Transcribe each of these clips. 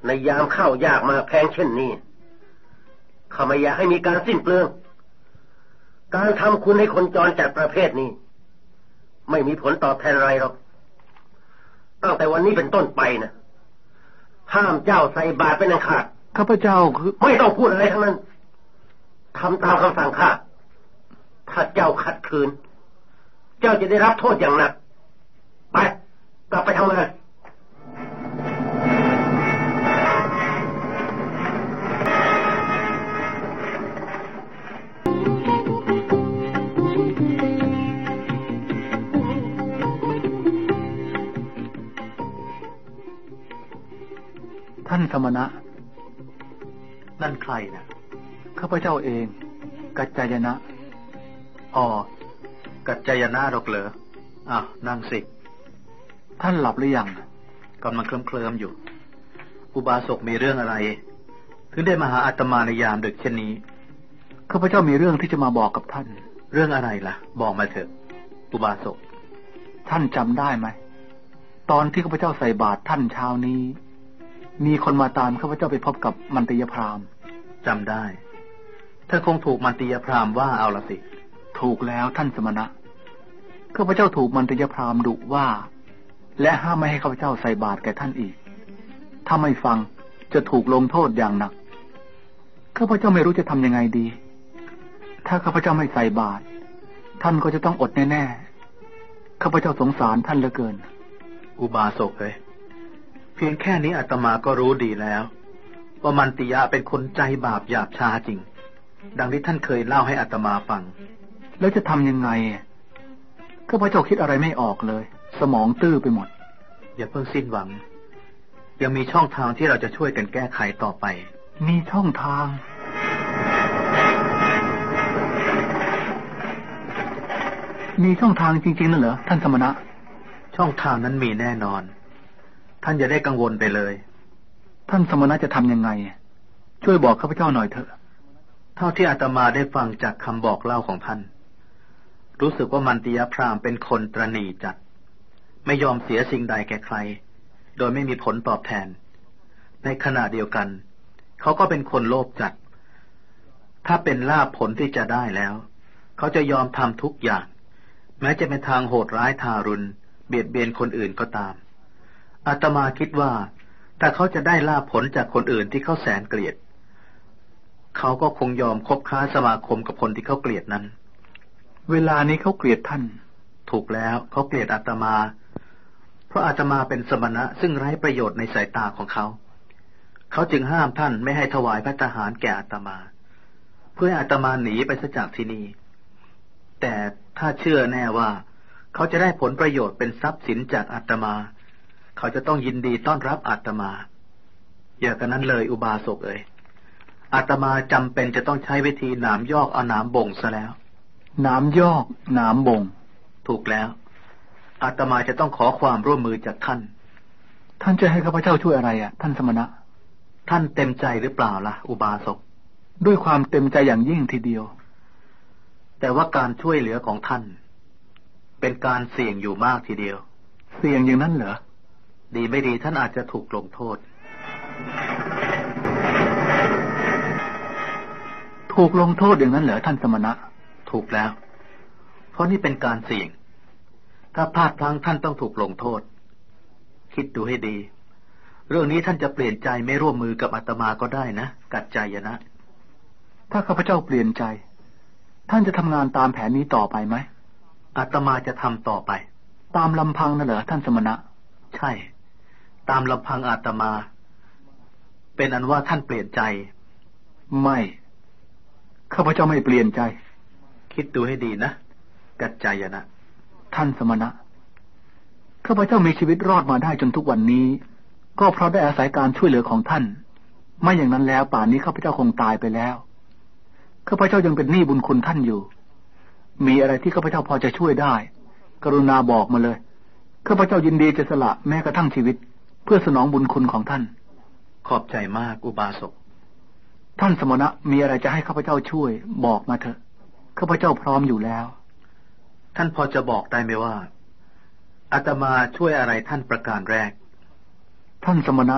ในยามข้าวยากมาแพงเช่นนี้ข้าไม่อยากให้มีการสิ้นเปลืองการทำคุณให้คนจรจัดประเภทนี้ไม่มีผลตอบแทนอะไรหรอกตั้งแต่วันนี้เป็นต้นไปนะห้ามเจ้าใส่บาตรเป็นอันขาดข้าพเจ้าคือไม่ต้องพูดอะไรทั้งนั้นทำตามคำสั่งข้าถ้าเจ้าขัดขืนเจ้าจะได้รับโทษอย่างหนักไปกลับไปทำงานท่านสมณะนั่นใครนะข้าพเจ้าเองกัจจายนะอ๋อกัจจายนะหรอกเหรออ้าวนั่งสิท่านหลับหรือยังกำลังเคลิ้มอยู่อุบาสกมีเรื่องอะไรถึงได้มาหาอาตมาในยามดึกเช่นนี้ข้าพเจ้ามีเรื่องที่จะมาบอกกับท่านเรื่องอะไรล่ะบอกมาเถอะอุบาสกท่านจำได้ไหมตอนที่ข้าพเจ้าใส่บาตรท่านเช้านี้มีคนมาตามข้าพเจ้าไปพบกับมันติยพราหมณ์จำได้ท่านคงถูกมันติยพราหมณ์ว่าเอาละสิถูกแล้วท่านสมณะข้าพเจ้าถูกมันติยพราหมณ์ดุว่าและห้ามไม่ให้ข้าพเจ้าใส่บาตรแก่ท่านอีกถ้าไม่ฟังจะถูกลงโทษอย่างหนักข้าพเจ้าไม่รู้จะทำยังไงดีถ้าข้าพเจ้าไม่ใส่บาตรท่านก็จะต้องอดแน่ๆข้าพเจ้าสงสารท่านเหลือเกินอุบาสกเลยเพียงแค่นี้อาตมาก็รู้ดีแล้วว่ามันติยะเป็นคนใจบาปหยาบช้าจริงดังที่ท่านเคยเล่าให้อาตมาฟังแล้วจะทำยังไงข้าพเจ้าคิดอะไรไม่ออกเลยสมองตื้อไปหมดอย่าเพิ่งสิ้นหวังยังมีช่องทางที่เราจะช่วยกันแก้ไขต่อไปมีช่องทางจริงๆนั่นเหรอท่านสมณะช่องทางนั้นมีแน่นอนท่านอย่าได้กังวลไปเลยท่านสมณะจะทำยังไงช่วยบอกข้าพเจ้าหน่อยเถอะเท่าที่อาตมาได้ฟังจากคำบอกเล่าของท่านรู้สึกว่ามันติยพราหมณ์เป็นคนตระหนี่จัดไม่ยอมเสียสิ่งใดแก่ใครโดยไม่มีผลตอบแทนในขณะเดียวกันเขาก็เป็นคนโลภจัดถ้าเป็นลาภผลที่จะได้แล้วเขาจะยอมทำทุกอย่างแม้จะเป็นทางโหดร้ายทารุณเบียดเบียนคนอื่นก็ตามอาตมาคิดว่าถ้าเขาจะได้ลาภผลจากคนอื่นที่เขาแสนเกลียดเขาก็คงยอมคบค้าสมาคมกับคนที่เขาเกลียดนั้นเวลานี้เขาเกลียดท่านถูกแล้วเขาเกลียดอาตมาเพราะอาตมาเป็นสมณะซึ่งไร้ประโยชน์ในสายตาของเขาเขาจึงห้ามท่านไม่ให้ถวายพระทหารแก่อาตมาเพื่อให้อาตมาหนีไปซะจากที่นี่แต่ถ้าเชื่อแน่ว่าเขาจะได้ผลประโยชน์เป็นทรัพย์สินจากอาตมาเขาจะต้องยินดีต้อนรับอาตมาอย่ากันนั้นเลยอุบาสกเอ๋ยอาตมาจำเป็นจะต้องใช้วิธีหนามยอกเอาหนามบ่งซะแล้วหนามยอกหนามบ่งถูกแล้วอาตมาจะต้องขอความร่วมมือจากท่านจะให้ข้าพเจ้าช่วยอะไรท่านสมณะท่านเต็มใจหรือเปล่าล่ะอุบาสกด้วยความเต็มใจอย่างยิ่งทีเดียวแต่ว่าการช่วยเหลือของท่านเป็นการเสี่ยงอยู่มากทีเดียวเสี่ยงอย่างนั้นเหรอดีไม่ดีท่านอาจจะถูกลงโทษอย่างนั้นเหรอท่านสมณะถูกแล้วเพราะนี่เป็นการเสี่ยงถ้าพลาดพลั้งท่านต้องถูกลงโทษคิดดูให้ดีเรื่องนี้ท่านจะเปลี่ยนใจไม่ร่วมมือกับอาตมาก็ได้นะกัจจายนะถ้าข้าพเจ้าเปลี่ยนใจท่านจะทำงานตามแผนนี้ต่อไปไหมอาตมาจะทำต่อไปตามลำพังน่ะเหรอท่านสมณะใช่ตามลำพังอาตมาเป็นอันว่าท่านเปลี่ยนใจไม่ข้าพเจ้าไม่เปลี่ยนใจคิดดูให้ดีนะกัจจายนะท่านสมณะข้าพเจ้ามีชีวิตรอดมาได้จนทุกวันนี้ก็เพราะได้อาศัยการช่วยเหลือของท่านไม่อย่างนั้นแล้วป่านนี้ข้าพเจ้าคงตายไปแล้วข้าพเจ้ายังเป็นหนี้บุญคุณท่านอยู่มีอะไรที่ข้าพเจ้าพอจะช่วยได้กรุณาบอกมาเลยข้าพเจ้ายินดีจะสละแม้กระทั่งชีวิตเพื่อสนองบุญคุณของท่านขอบใจมากอุบาสกท่านสมณะมีอะไรจะให้ข้าพเจ้าช่วยบอกมาเถอะข้าพเจ้าพร้อมอยู่แล้วท่านพอจะบอกได้ไหมว่าอาตมาช่วยอะไรท่านประการแรกท่านสมณะ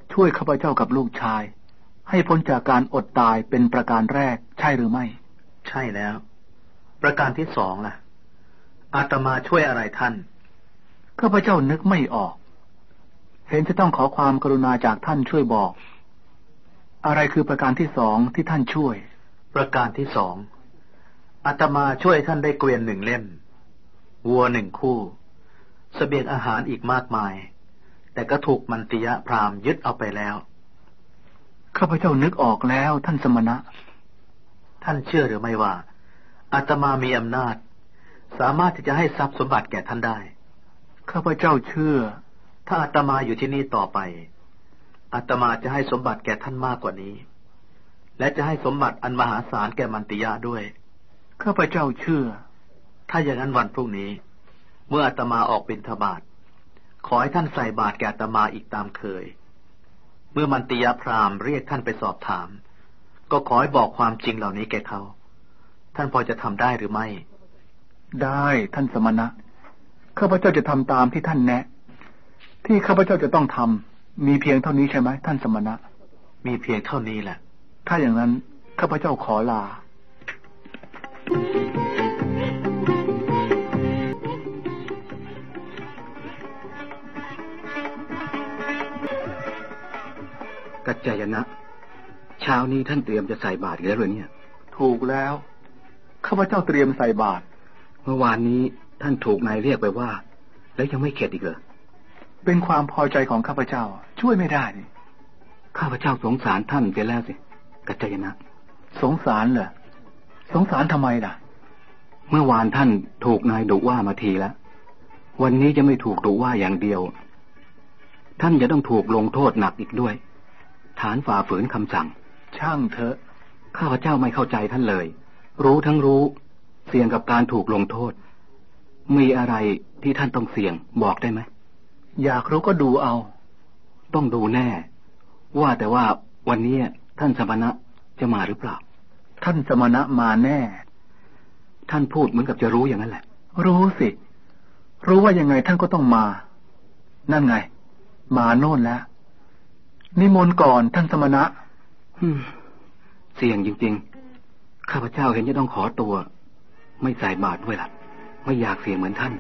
ช่วยข้าพเจ้ากับลูกชายให้พ้นจากการอดตายเป็นประการแรกใช่หรือไม่ใช่แล้วประการที่สองล่ะอาตมาช่วยอะไรท่านข้าพเจ้านึกไม่ออกเห็นจะต้องขอความกรุณาจากท่านช่วยบอกอะไรคือประการที่สองที่ท่านช่วยประการที่สองอาตมาช่วยท่านได้เกวียน1 เล่มวัว1 คู่เสบียงอาหารอีกมากมายแต่ก็ถูกมันติยะพราหมณ์ยึดเอาไปแล้วข้าพเจ้านึกออกแล้วท่านสมณะท่านเชื่อหรือไม่ว่าอาตมามีอำนาจสามารถที่จะให้ทรัพย์สมบัติแก่ท่านได้ข้าพเจ้าเชื่อถ้าอาตมาอยู่ที่นี่ต่อไปอาตมาจะให้สมบัติแก่ท่านมากกว่านี้และจะให้สมบัติอันมหาศาลแก่มันติยะด้วยข้าพเจ้าเชื่อถ้าอย่างนั้นวันพรุ่งนี้เมื่ออาตมาออกบิณฑบาตขอให้ท่านใส่บาตรแก่อาตมาอีกตามเคยเมื่อมันติยะพราหมณ์เรียกท่านไปสอบถามก็ขอให้บอกความจริงเหล่านี้แก่เขาท่านพอจะทำได้หรือไม่ได้ท่านสมณะข้าพเจ้าจะทำตามที่ท่านแนะที่ข้าพเจ้าจะต้องทำมีเพียงเท่านี้ใช่ไหมท่านสมณะมีเพียงเท่านี้แหละถ้าอย่างนั้นข้าพเจ้าขอลากัจจายนะเช้านี้ท่านเตรียมจะใส่บาตรแล้วหรือเนี่ยถูกแล้วข้าพเจ้าเตรียมใส่บาตรเมื่อวานนี้ท่านถูกนายเรียกไปว่าแล้วยังไม่เข็ดอีกเหรอเป็นความพอใจของข้าพเจ้าช่วยไม่ได้นี่ข้าพเจ้าสงสารท่านเสียแล้วสิกัจจายนะสงสารเหรอสงสารทำไมล่ะเมื่อวานท่านถูกนายดุว่ามาทีแล้ววันนี้จะไม่ถูกดุว่าอย่างเดียวท่านจะต้องถูกลงโทษหนักอีกด้วยฐานฝ่าฝืนคำสั่งช่างเถอะข้าพเจ้าไม่เข้าใจท่านเลยรู้ทั้งรู้เสี่ยงกับการถูกลงโทษมีอะไรที่ท่านต้องเสี่ยงบอกได้ไหมอยากรู้ก็ดูเอาต้องดูแน่ว่าแต่ว่าวันนี้ท่านสมณะจะมาหรือเปล่าท่านสมณะมาแน่ท่านพูดเหมือนกับจะรู้อย่างนั้นแหละรู้สิรู้ว่ายังไงท่านก็ต้องมานั่นไงมาโน่นแล้วนิมนต์ก่อนท่านสมณะเสี่ยงจริงๆข้าพเจ้าเห็นจะต้องขอตัวไม่ใส่บาตรด้วยล่ะไม่อยากเสี่ยงเหมือนท่าน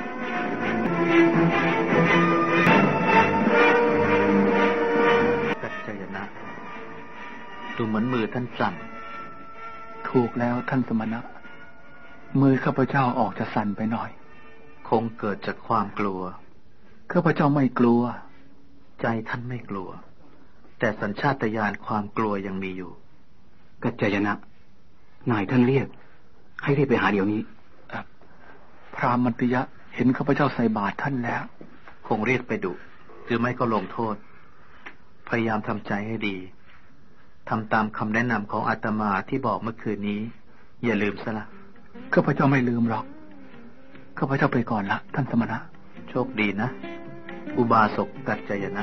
กัจจายนะดูเหมือนมือท่านสั่นถูกแล้วท่านสมณะมือข้าพเจ้าออกจะสั่นไปหน่อยคงเกิดจากความกลัวข้าพเจ้าไม่กลัวใจท่านไม่กลัวแต่สัญชาตญาณความกลัวยังมีอยู่กัจจายนะนายท่านเรียกให้รีบไปหาเดี๋ยวนี้พราหมณ์มันติยะเห็นข้าพเจ้าใส่บาตรท่านแล้วคงเรียกไปดุหรือไม่ก็ลงโทษพยายามทำใจให้ดีทำตามคำแนะนำของอาตมาที่บอกเมื่อคืนนี้อย่าลืมซะละข้าพเจ้าไม่ลืมหรอกข้าพเจ้าไปก่อนละท่านสมณะโชคดีนะอุบาสกกัจจายนะ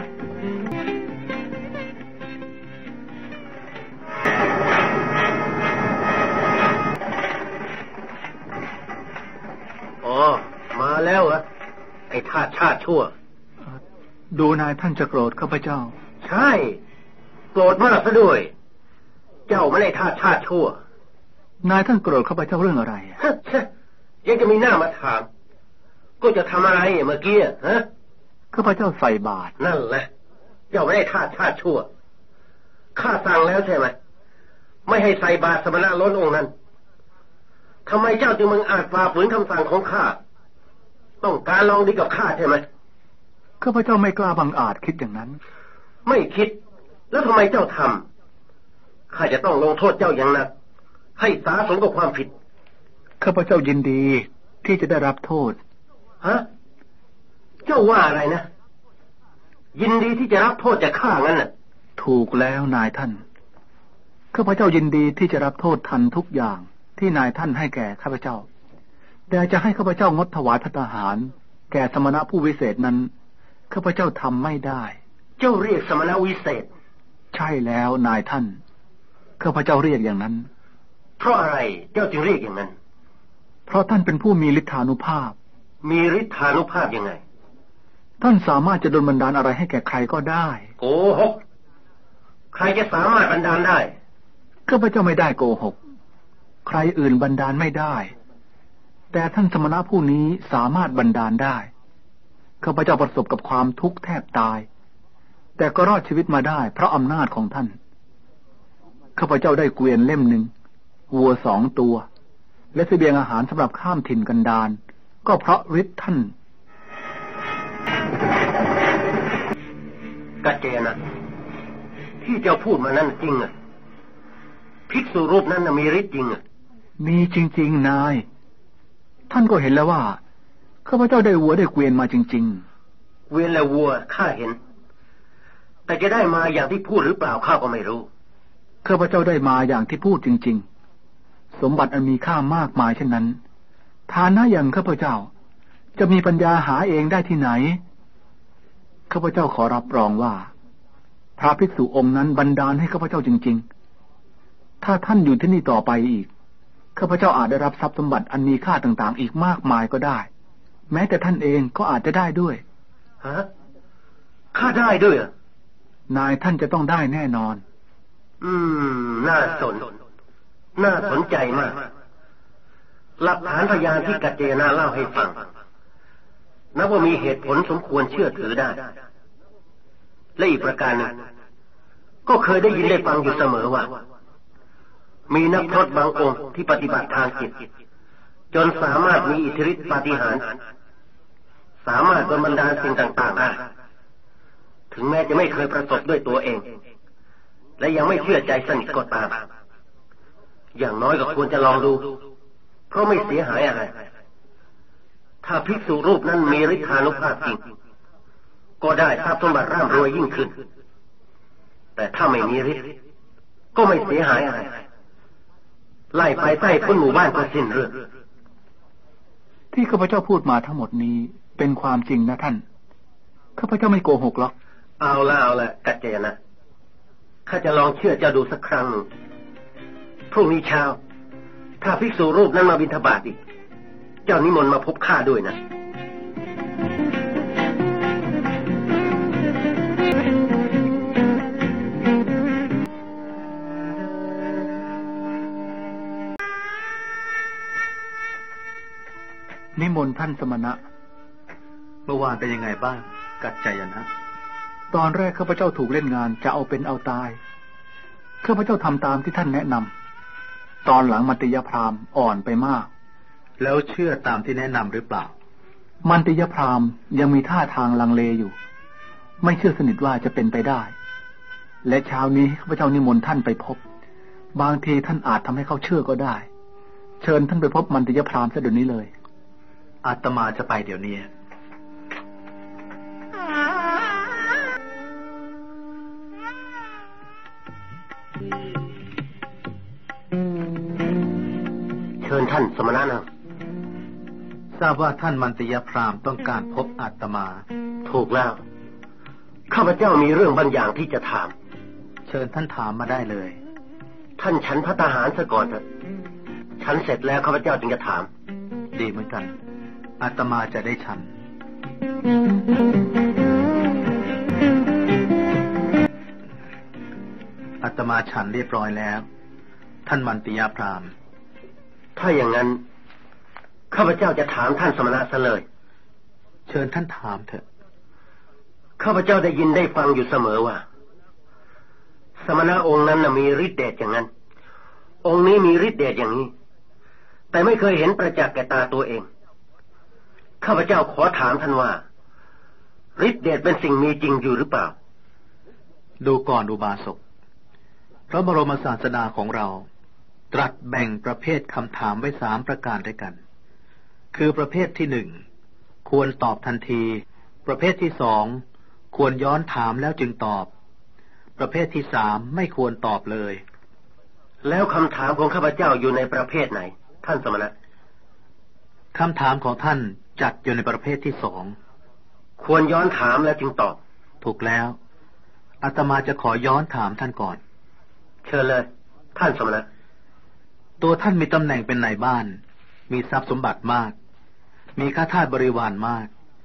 มาแล้วเหรอไอ้ทาสชาติชั่วดูนายท่านจะโกรธข้าพเจ้าใช่โกรธมากซะด้วยเจ้าไม่ได้ทาสชาติชั่วนายท่านโกรธข้าพเจ้าเรื่องอะไรยังจะมีหน้ามาถามก็จะทำอะไรเมื่อกี้ฮะข้าพเจ้าใส่บาตรนั่นแหละเจ้าไม่ได้ทาสชาติชั่วข้าสั่งแล้วใช่ไหมไม่ให้ใส่บาตรสมณะล้นองค์นั้นทำไมเจ้าจึงมึงอาจฝ่าฝืนคำสั่งของข้าต้องการลองดีกับข้าใช่ไหมข้าพเจ้าไม่กล้าบังอาจคิดอย่างนั้นไม่คิดแล้วทำไมเจ้าทำข้าจะต้องลงโทษเจ้าอย่างหนักให้สาสมกับความผิดข้าพเจ้ายินดีที่จะได้รับโทษฮะเจ้าว่าอะไรนะยินดีที่จะรับโทษจากข้างั้นน่ะถูกแล้วนายท่านข้าพเจ้ายินดีที่จะรับโทษทันทุกอย่างที่นายท่านให้แก่ข้าพเจ้าแต่จะให้ข้าพเจ้างดถวายภัตตาหารแก่สมณะผู้วิเศษนั้นข้าพเจ้าทำไม่ได้เจ้าเรียกสมณะวิเศษใช่แล้วนายท่านข้าพเจ้าเรียกอย่างนั้นเพราะอะไรเจ้าจึงเรียกอย่างนั้นเพราะท่านเป็นผู้มีฤทธานุภาพมีฤทธานุภาพยังไงท่านสามารถจะดลบันดาลอะไรให้แก่ใครก็ได้โกหกใครจะสามารถบันดาลได้ข้าพเจ้าไม่ได้โกหกใครอื่นบันดาลไม่ได้แต่ท่านสมณะผู้นี้สามารถบันดาลได้ข้าพเจ้าประสบกับความทุกข์แทบตายแต่ก็รอดชีวิตมาได้เพราะอำนาจของท่านข้าพเจ้าได้เกวียนเล่มหนึ่งวัว2 ตัวและเสบียงอาหารสำหรับข้ามถิ่นกันดารก็เพราะฤทธิ์ท่านกัจเจนะที่เจ้าพูดมานั้นจริงอ่ะภิกษุรูปนั้นมีฤทธิ์จริงอ่ะมีจริงๆนายท่านก็เห็นแล้วว่าข้าพเจ้าได้วัวได้เกวียนมาจริงๆเกวียนและวัวข้าเห็นแต่จะได้มาอย่างที่พูดหรือเปล่าข้าก็ไม่รู้ข้าพเจ้าได้มาอย่างที่พูดจริงๆสมบัติอันมีค่ามากมายเช่นนั้นฐานะอย่างข้าพเจ้าจะมีปัญญาหาเองได้ที่ไหนข้าพเจ้าขอรับรองว่าพระภิกษุองค์นั้นบันดาลให้ข้าพเจ้าจริงๆถ้าท่านอยู่ที่นี่ต่อไปอีกข้าพเจ้าอาจได้รับทรัพย์สมบัติอันมีค่าต่างๆอีกมากมายก็ได้แม้แต่ท่านเองก็อาจจะได้ด้วยฮะข้าได้ด้วยนายท่านจะต้องได้แน่นอนน่าสนใจมากหลักฐานพยานที่กัจเจนะเล่าให้ฟังนับว่ามีเหตุผลสมควรเชื่อถือได้และอีกประการหนึ่งก็เคยได้ยินได้ฟังอยู่เสมอว่ามีนักพรตบางองค์ที่ปฏิบัติทางจิตจนสามารถมีอิทธิฤทธิปาฏิหาริย์สามารถบันดาลสิ่งต่างๆได้ถึงแม้จะไม่เคยประสบด้วยตัวเองและยังไม่เชื่อใจสนิทก็ตามอย่างน้อยก็ควรจะลองดูเพราะไม่เสียหายอะไรถ้าภิกษุรูปนั้นมีฤทธานุภาพจริงก็ได้ทรัพย์สมบัติร่ำรวยยิ่งขึ้นแต่ถ้าไม่มีฤทธิ์ก็ไม่เสียหายอะไรไล่ไปใต้พ้นหมู่บ้านก็สิ้นเรื่องที่ข้าพเจ้าพูดมาทั้งหมดนี้เป็นความจริงนะท่านข้าพเจ้าไม่โกหกหรอกเอาละกัจเจนะข้าจะลองเชื่อเจ้าดูสักครั้งหนึ่งพรุ่งนี้เช้าถ้าภิกษุรูปนั้นมาบิณฑบาตอีกเจ้านิมนต์มาพบข้าด้วยนะนิมนต์ท่านสมณะเมื่อวานเป็นยังไงบ้างกัจจายนะตอนแรกข้าพเจ้าถูกเล่นงานจะเอาเป็นเอาตายข้าพเจ้าทำตามที่ท่านแนะนำตอนหลังมัตติยพราหมณ์อ่อนไปมากแล้วเชื่อตามที่แนะนำหรือเปล่ามัตติยพราหมณ์ยังมีท่าทางลังเลอยู่ไม่เชื่อสนิทว่าจะเป็นไปได้และเช้านี้ข้าพเจ้านิมนต์ท่านไปพบบางทีท่านอาจทำให้เขาเชื่อก็ได้เชิญท่านไปพบมัตติยพราหมณ์ซะเดี๋ยวนี้เลยอาตมาจะไปเดี๋ยวนี้เชิญท่านสมณะนะทราบว่าท่านมัตติยพราหมณ์ต้องการพบอาตมาถูกแล้วข้าพเจ้ามีเรื่องบางอย่างที่จะถามเชิญท่านถามมาได้เลยท่านฉันภัตตาหารซะก่อนเถอะฉันเสร็จแล้วข้าพเจ้าจึงจะถามดีเหมือนกันอาตมาจะได้ฉันอาตมาฉันเรียบร้อยแล้วท่านมัตติยพราหมณ์ถ้าอย่างนั้นข้าพเจ้าจะถามท่านสมณะซะเลยเชิญท่านถามเถอะข้าพเจ้าได้ยินได้ฟังอยู่เสมอว่าสมณะองค์นั้นมีฤทธิ์เดชอย่างนั้นองค์นี้มีฤทธิ์เดชอย่างนี้แต่ไม่เคยเห็นประจักษ์แก่ตาตัวเองข้าพเจ้าขอถามท่านว่าฤทธิ์เดชเป็นสิ่งมีจริงอยู่หรือเปล่าดูก่อนอุบาสกพระบรมศาสดาของเราตรัสแบ่งประเภทคำถามไว้3 ประการด้วยกันคือประเภทที่1ควรตอบทันทีประเภทที่2ควรย้อนถามแล้วจึงตอบประเภทที่3ไม่ควรตอบเลยแล้วคำถามของข้าพเจ้าอยู่ในประเภทไหนท่านสมณะคำถามของท่านจัดอยู่ในประเภทที่2 ควรย้อนถามแล้วจึงตอบถูกแล้วอาตมาจะขอย้อนถามท่านก่อนเชิญเลยท่านสมณะตัวท่านมีตำแหน่งเป็นนายบ้านมีทรัพย์สมบัติมากมีข้าทาสบริวารมาก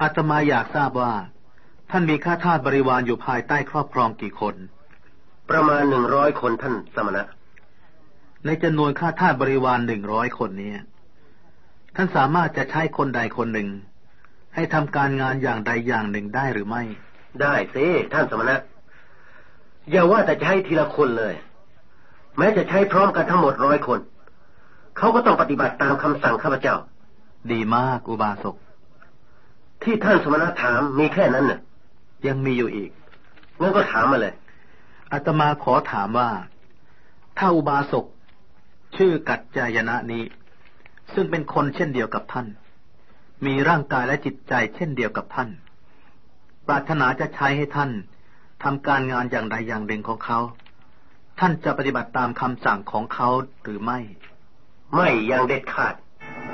อาตมาอยากทราบว่าท่านมีข้าทาสบริวารอยู่ภายใต้ครอบครองกี่คนประมาณ100 คนท่านสมณะในจำนวนข้าทาสบริวาร100 คนนี้ท่านสามารถจะใช้คนใดคนหนึ่งให้ทำการงานอย่างใดอย่างหนึ่งได้หรือไม่ได้สิท่านสมณะอย่าว่าแต่จะให้ทีละคนเลยแม้จะใช้พร้อมกันทั้งหมด100 คนเขาก็ต้องปฏิบัติตามคำสั่งข้าพเจ้าดีมากอุบาสกที่ท่านสมณะถามมีแค่นั้นน่ะยังมีอยู่อีกงั้นก็ถามมาเลยอาตมาขอถามว่าถ้าอุบาสกชื่อกัจจายนะนี้ซึ่งเป็นคนเช่นเดียวกับท่านมีร่างกายและจิตใจเช่นเดียวกับท่านปรารถนาจะใช้ให้ท่านทำการงานอย่างใดอย่างหนึ่งของเขาท่านจะปฏิบัติตามคำสั่งของเขาหรือไม่ไม่อย่างเด็ดขาด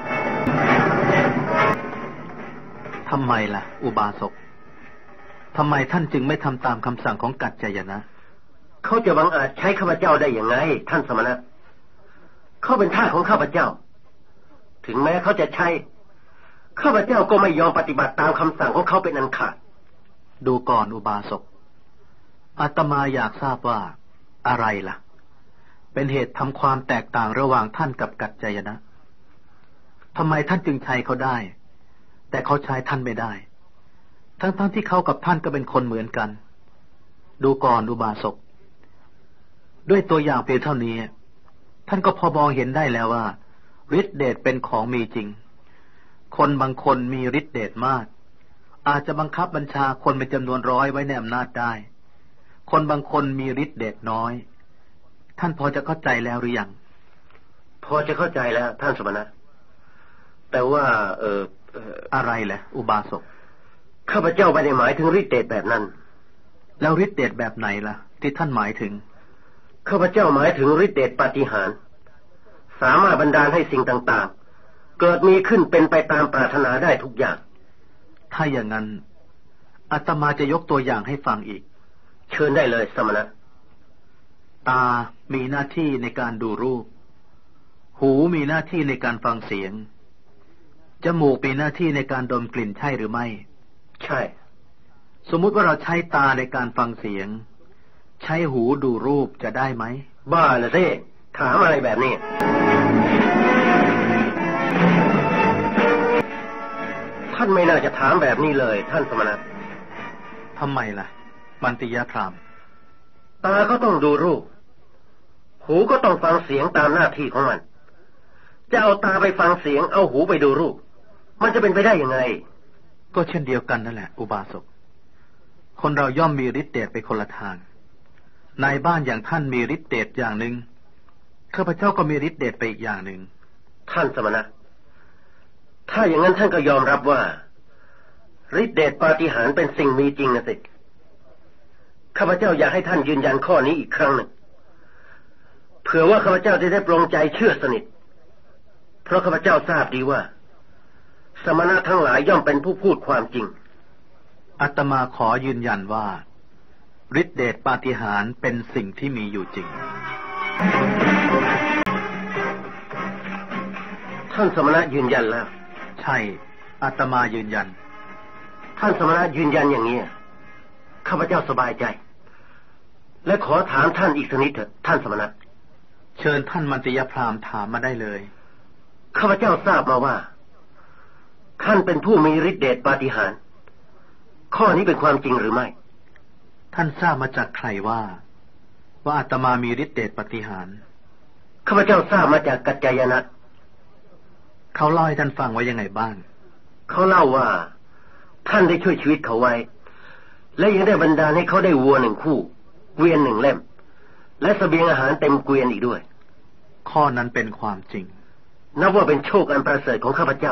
ทำไมล่ะอุบาสกทำไมท่านจึงไม่ทำตามคำสั่งของกัจจายนะเขาจะบังอาจใช้ข้าพเจ้าได้อย่างไงท่านสมณะเขาเป็นทาสของข้าพเจ้าถึงแม้เขาจะใช้ข้าพเจ้าก็ไม่ยอมปฏิบัติตามคำสั่งของเขาเป็นอันขาดดูก่อนอุบาสกอาตมาอยากทราบว่าอะไรล่ะเป็นเหตุทำความแตกต่างระหว่างท่านกับกัจจายนะทำไมท่านจึงใช้เขาได้แต่เขาใช้ท่านไม่ได้ทั้งที่เขากับท่านก็เป็นคนเหมือนกันดูก่อนอุบาสกด้วยตัวอย่างเพียงเท่านี้ท่านก็พอมองเห็นได้แล้วว่าฤทธิเดชเป็นของมีจริงคนบางคนมีฤทธิเดชมากอาจจะบังคับบัญชาคนเป็นจำนวน100ไว้ในอำนาจได้คนบางคนมีฤทธิเดชน้อยท่านพอจะเข้าใจแล้วหรือยังพอจะเข้าใจแล้วท่านสมณะแต่ว่าอะไรแหละอุบาสกข้าพเจ้าไม่ได้หมายถึงฤทธิเดชแบบนั้นแล้วฤทธิเดชแบบไหนล่ะที่ท่านหมายถึงข้าพเจ้าหมายถึงฤทธิเดชปาฏิหาริย์สามารถบันดาลให้สิ่งต่างๆเกิดมีขึ้นเป็นไปตามปรารถนาได้ทุกอย่างถ้าอย่างนั้นอาตมาจะยกตัวอย่างให้ฟังอีกเชิญได้เลยสมณะตามีหน้าที่ในการดูรูปหูมีหน้าที่ในการฟังเสียงจมูกมีหน้าที่ในการดมกลิ่นใช่หรือไม่ใช่สมมุติว่าเราใช้ตาในการฟังเสียงใช้หูดูรูปจะได้ไหมบ้าน่ะสิถามอะไรแบบนี้ท่านไม่น่าจะถามแบบนี้เลยท่านสมณะทำไมล่ะมันติยพราหมณ์ตาก็ต้องดูรูปหูก็ต้องฟังเสียงตามหน้าที่ของมันจะเอาตาไปฟังเสียงเอาหูไปดูรูปมันจะเป็นไปได้ยังไงก็เช่นเดียวกันนั่นแหละอุบาสกคนเราย่อมมีฤทธิ์เดชไปคนละทางนายบ้านอย่างท่านมีฤทธิ์เดชอย่างหนึ่งข้าพเจ้าก็มีฤทธิ์เดชไปอีกอย่างหนึ่งท่านสมณะถ้าอย่างนั้นท่านก็ยอมรับว่าฤทธิ์เดชปาฏิหาริย์เป็นสิ่งมีจริงนะสิข้าพเจ้าอยากให้ท่านยืนยันข้อนี้อีกครั้งหนึ่งเผื่อว่าข้าพเจ้าจะได้ปลงใจเชื่อสนิทเพราะข้าพเจ้าทราบดีว่าสมณะทั้งหลายย่อมเป็นผู้พูดความจริงอาตมาขอยืนยันว่าฤทธิเดชปาฏิหาริย์เป็นสิ่งที่มีอยู่จริงท่านสมณะยืนยันแล้วใช่อาตมายืนยันท่านสมณะยืนยันอย่างนี้ข้าพเจ้าสบายใจและขอถามท่านอีกสักนิดเถิดท่านสมณะเชิญท่านมันติยพราหมณ์ถามมาได้เลยข้าพเจ้าทราบมาว่าท่านเป็นผู้มีฤทธิเดชปาฏิหาริย์ข้อนี้เป็นความจริงหรือไม่ท่านทราบมาจากใครว่าอาตมามีฤทธิเดชปาฏิหาริย์ข้าพเจ้าทราบมาจากกัจจายนะเขาเล่าให้ท่านฟังไว้ยังไงบ้างเขาเล่าว่าท่านได้ช่วยชีวิตเขาไว้และยังได้บันดาลให้เขาได้วัว1 คู่เกวียน1 เล่มและเสบียงอาหารเต็มเกวียนอีกด้วยข้อนั้นเป็นความจริงนับว่าเป็นโชคอันประเสริฐของข้าพเจ้า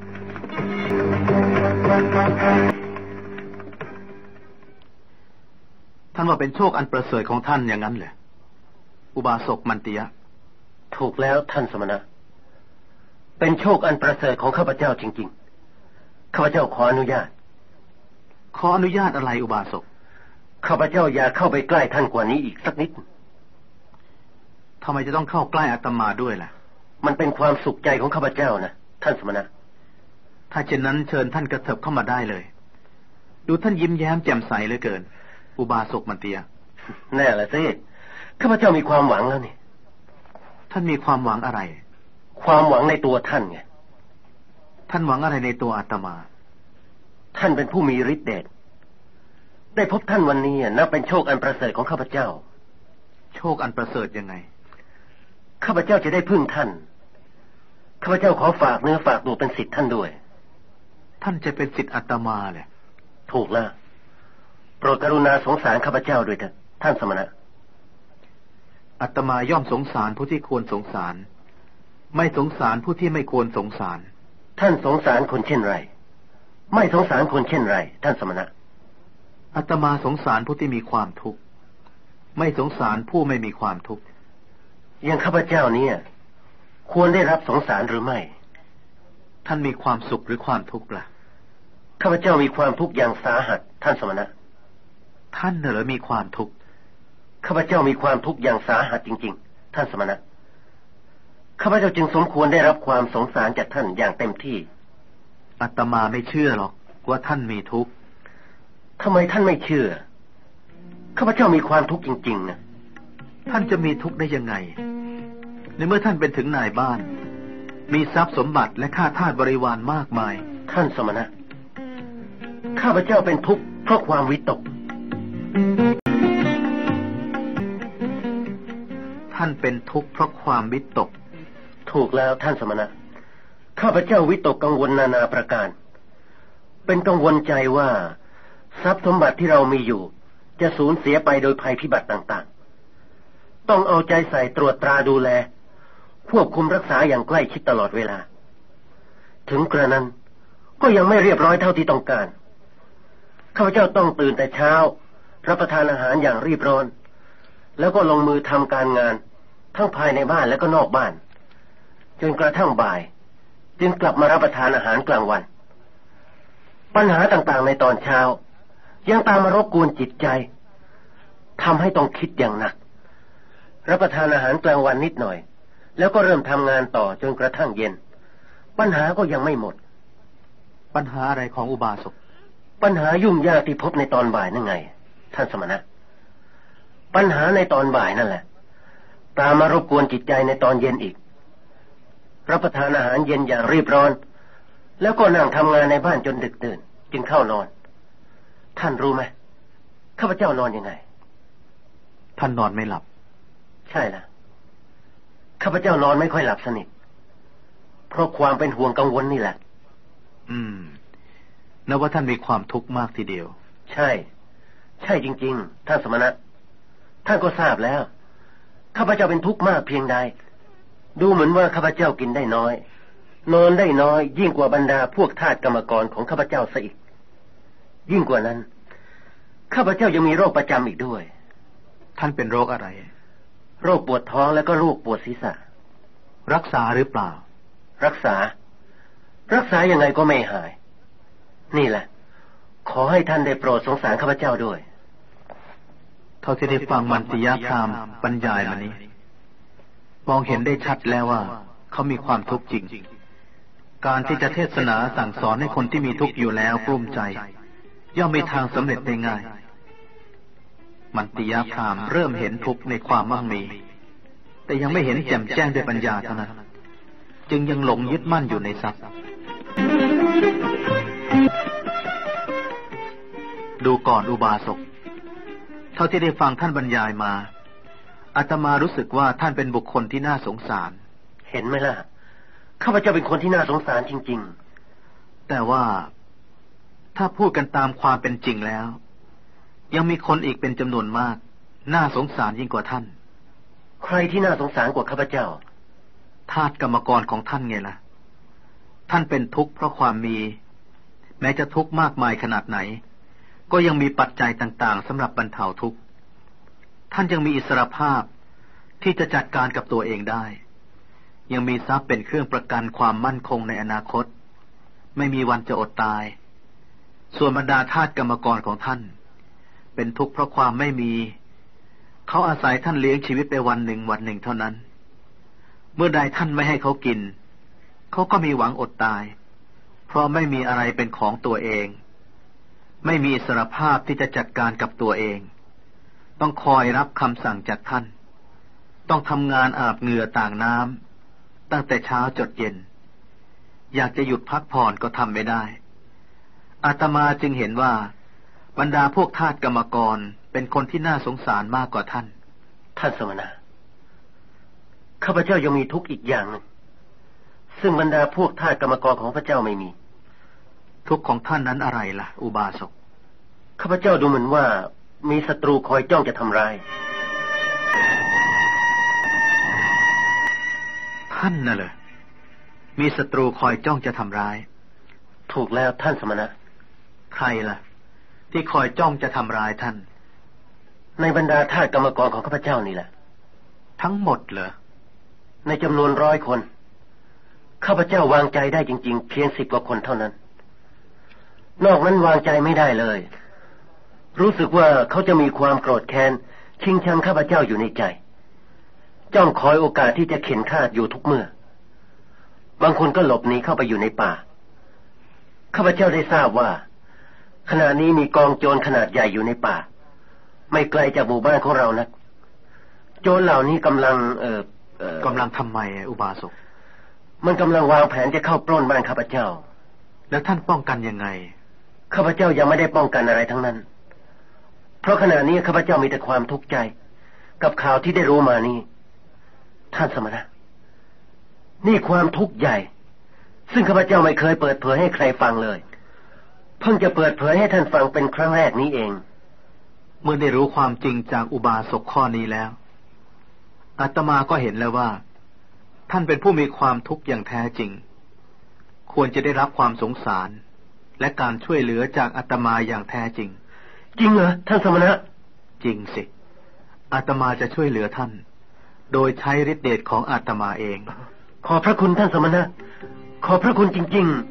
ท่านว่าเป็นโชคอันประเสริฐของท่านอย่างนั้นเหรออุบาสกมันติยะถูกแล้วท่านสมณะเป็นโชคอันประเสริฐของข้าพเจ้าจริงๆข้าพเจ้าขออนุญาตอะไรอุบาสกข้าพเจ้าอยากเข้าไปใกล้ท่านกว่านี้อีกสักนิดทำไมจะต้องเข้าใกล้อาตมาด้วยล่ะมันเป็นความสุขใจของข้าพเจ้านะท่านสมณะถ้าเช่นนั้นเชิญท่านกระเถิบเข้ามาได้เลยดูท่านยิ้มแย้มแจ่มใสเหลือเกินอุบาสกมันเตียแน่ละสิข้าพเจ้ามีความหวังแล้วนี่ท่านมีความหวังอะไรความหวังในตัวท่านไงท่านหวังอะไรในตัวอาตมาท่านเป็นผู้มีฤทธิ์เดชได้พบท่านวันนี้นับเป็นโชคอันประเสริฐของข้าพเจ้าโชคอันประเสริฐยังไงข้าพเจ้าจะได้พึ่งท่านข้าพเจ้าขอฝากเนื้อฝากตัวเป็นศิษย์ท่านด้วยท่านจะเป็นศิษย์อาตมาแหละถูกแล้วโปรดกรุณาสงสารข้าพเจ้าด้วยเถิดท่านสมณะอาตมาย่อมสงสารผู้ที่ควรสงสารไม่สงสารผู้ที่ไม่ควรสงสารท่านสงสารคนเช่นไรไม่สงสารคนเช่นไรท่านสมณะอาตมาสงสารผู้ที่มีความทุกข์ไม่สงสารผู้ไม่มีความทุกข์อย่างข้าพเจ้าเนี่ยควรได้รับสงสารหรือไม่ท่านมีความสุขหรือความทุกข์ล่ะข้าพเจ้ามีความทุกข์อย่างสาหัสท่านสมณะท่านเหรอมีความทุกข์ข้าพเจ้ามีความทุกข์อย่างสาหัสจริงๆท่านสมณะข้าพเจ้าจึงสมควรได้รับความสงสารจากท่านอย่างเต็มที่อาตมาไม่เชื่อหรอกว่าท่านมีทุกข์ทำไมท่านไม่เชื่อข้าพเจ้ามีความทุกข์จริงๆนะท่านจะมีทุกข์ได้ยังไงในเมื่อท่านเป็นถึงนายบ้านมีทรัพย์สมบัติและข้าทาสบริวารมากมายท่านสมณะข้าพเจ้าเป็นทุกข์เพราะความวิตกท่านเป็นทุกข์เพราะความวิตกถูกแล้วท่านสมณะข้าพเจ้าวิตกกังวลนานาประการเป็นกังวลใจว่าทรัพย์สมบัติที่เรามีอยู่จะสูญเสียไปโดยภัยพิบัติต่างๆต้องเอาใจใส่ตรวจตราดูแลควบคุมรักษาอย่างใกล้ชิดตลอดเวลาถึงกระนั้นก็ยังไม่เรียบร้อยเท่าที่ต้องการข้าพเจ้าต้องตื่นแต่เช้ารับประทานอาหารอย่างรีบร้อนแล้วก็ลงมือทำการงานทั้งภายในบ้านและก็นอกบ้านจนกระทั่งบ่ายจึงกลับมารับประทานอาหารกลางวันปัญหาต่างๆในตอนเช้ายังตามมารบกวนจิตใจทำให้ต้องคิดอย่างหนักรับประทานอาหารกลางวันนิดหน่อยแล้วก็เริ่มทำงานต่อจนกระทั่งเย็นปัญหาก็ยังไม่หมดปัญหาอะไรของอุบาสกปัญหายุ่งยากที่พบในตอนบ่ายนั่นไงท่านสมณะปัญหาในตอนบ่ายนั่นแหละตามมารบกวนจิตใจในตอนเย็นอีกรับประทานอาหารเย็นอย่างรีบร้อนแล้วก็นั่งทำงานในบ้านจนดึกดื่นจึงเข้านอนท่านรู้ไหมข้าพเจ้านอนยังไงท่านนอนไม่หลับใช่ละข้าพเจ้านอนไม่ค่อยหลับสนิทเพราะความเป็นห่วงกังวลนี่แหละนับว่าท่านมีความทุกข์มากทีเดียวใช่จริงๆท่านสมณะท่านก็ทราบแล้วข้าพเจ้าเป็นทุกข์มากเพียงใดดูเหมือนว่าข้าพเจ้ากินได้น้อยนอนได้น้อยยิ่งกว่าบรรดาพวกทาสกรรมกรของข้าพเจ้าซะอีกยิ่งกว่านั้นข้าพเจ้ายังมีโรคประจำอีกด้วยท่านเป็นโรคอะไรโรคปวดท้องและก็โรคปวดศีรษะรักษาหรือเปล่ารักษายังไงก็ไม่หายนี่แหละขอให้ท่านได้โปรดสงสารข้าพเจ้าด้วยเท่าที่ได้ฟังมันติยพราหมณ์บรรยายมานี้มองเห็นได้ชัดแล้วว่าเขามีความทุกข์จริงการที่จะเทศนาสั่งสอนให้คนที่มีทุกข์อยู่แล้วกลุ้มใจย่อมมีทางสำเร็จได้ง่ายมันติยพราหมณ์เริ่มเห็นทุกข์ในความมั่งมีแต่ยังไม่เห็นแจ่มแจ้งด้วยปัญญาเท่านั้นจึงยังหลงยึดมั่นอยู่ในทรัพย์ดูก่อนอุบาสกเท่าที่ได้ฟังท่านบรรยายมาอาตมารู้สึกว่าท่านเป็นบุคคลที่น่าสงสารเห็นไหมล่ะข้าพเจ้าเป็นคนที่น่าสงสารจริงๆแต่ว่าถ้าพูดกันตามความเป็นจริงแล้วยังมีคนอีกเป็นจำนวนมากน่าสงสารยิ่งกว่าท่านใครที่น่าสงสารกว่าข้าพเจ้าทาสกรรมกรของท่านไงล่ะท่านเป็นทุกข์เพราะความมีแม้จะทุกข์มากมายขนาดไหนก็ยังมีปัจจัยต่างๆสำหรับบรรเทาทุกข์ท่านยังมีอิสรภาพที่จะจัดการกับตัวเองได้ยังมีทรัพย์เป็นเครื่องประกันความมั่นคงในอนาคตไม่มีวันจะอดตายส่วนบรรดาทาสกรรมกรของท่านเป็นทุกข์เพราะความไม่มีเขาอาศัยท่านเลี้ยงชีวิตไปวันหนึ่งเท่านั้นเมื่อใดท่านไม่ให้เขากินเขาก็มีหวังอดตายเพราะไม่มีอะไรเป็นของตัวเองไม่มีอิสรภาพที่จะจัดการกับตัวเองต้องคอยรับคำสั่งจากท่านต้องทำงานอาบเหงื่อต่างน้ำตั้งแต่เช้าจดเย็นอยากจะหยุดพักผ่อนก็ทำไม่ได้อาตมาจึงเห็นว่าบรรดาพวกทาสกรรมกรเป็นคนที่น่าสงสารมากกว่าท่านสมณะข้าพเจ้ายังมีทุกข์อีกอย่างหนึ่งซึ่งบรรดาพวกทาสกรรมกรของพระเจ้าไม่มีทุกข์ของท่านนั้นอะไรล่ะอุบาสกข้าพเจ้าดูเหมือนว่ามีศัตรูคอยจ้องจะทำร้ายท่านน่ะเหรอมีศัตรูคอยจ้องจะทำร้ายถูกแล้วท่านสมณะใครล่ะที่คอยจ้องจะทำร้ายท่านในบรรดาทาสกรรมกรของข้าพเจ้านี่แหละทั้งหมดเหรอในจำนวน100 คนข้าพเจ้าวางใจได้จริงๆเพียง10 กว่าคนเท่านั้นนอกนั้นวางใจไม่ได้เลยรู้สึกว่าเขาจะมีความโกรธแค้นชิงชังข้าพเจ้าอยู่ในใจจ้องคอยโอกาสที่จะเข็นฆ่าอยู่ทุกเมื่อบางคนก็หลบหนีเข้าไปอยู่ในป่าข้าพเจ้าได้ทราบว่าขณะนี้มีกองโจรขนาดใหญ่อยู่ในป่าไม่ไกลจากหมู่บ้านของเรานะโจรเหล่านี้กำลังทำไมอุบาสกมันกำลังวางแผนจะเข้าปล้นบ้านข้าพเจ้าแล้วท่านป้องกันยังไงข้าพเจ้ายังไม่ได้ป้องกันอะไรทั้งนั้นเพราะขณะนี้ข้าพเจ้ามีแต่ความทุกข์ใจกับข่าวที่ได้รู้มานี้ท่านสมณะนี่ความทุกข์ใหญ่ซึ่งข้าพเจ้าไม่เคยเปิดเผยให้ใครฟังเลยเพิ่งจะเปิดเผยให้ท่านฟังเป็นครั้งแรกนี้เองเมื่อได้รู้ความจริงจากอุบาสกข้อนี้แล้วอาตมาก็เห็นแล้วว่าท่านเป็นผู้มีความทุกข์อย่างแท้จริงควรจะได้รับความสงสารและการช่วยเหลือจากอาตมาอย่างแท้จริงจริงเหรอท่านสมณะจริงสิอาตมาจะช่วยเหลือท่านโดยใช้ฤทธิเดชของอาตมาเองขอบพระคุณท่านสมณะขอบพระคุณจริงๆ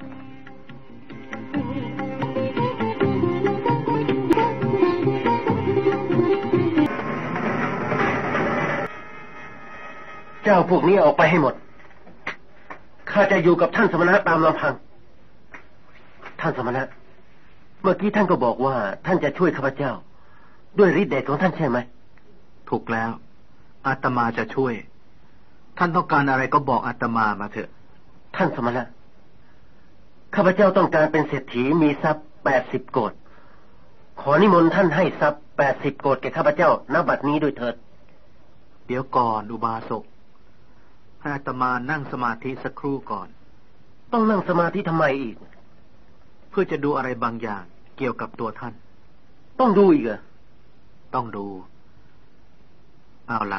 เจ้าพวกนี้ออกไปให้หมดข้าจะอยู่กับท่านสมณะตามลำพังท่านสมณะเมื่อกี้ท่านก็บอกว่าท่านจะช่วยข้าพเจ้าด้วยฤทธิ์เดชของท่านใช่ไหมถูกแล้วอาตมาจะช่วยท่านต้องการอะไรก็บอกอาตมามาเถอะท่านสมณะข้าพเจ้าต้องการเป็นเศรษฐีมีทรัพย์80 โกฏขอนิมนต์ท่านให้ทรัพย์80 โกฏแก่ข้าพเจ้าณ บัดนี้ด้วยเถิดเดี๋ยวก่อนอุบาสกให้อาตมานั่งสมาธิสักครู่ก่อนต้องนั่งสมาธิทำไมอีกเพื่อจะดูอะไรบางอย่างเกี่ยวกับตัวท่านต้องดูอีกเหรอต้องดูเอาล่ะ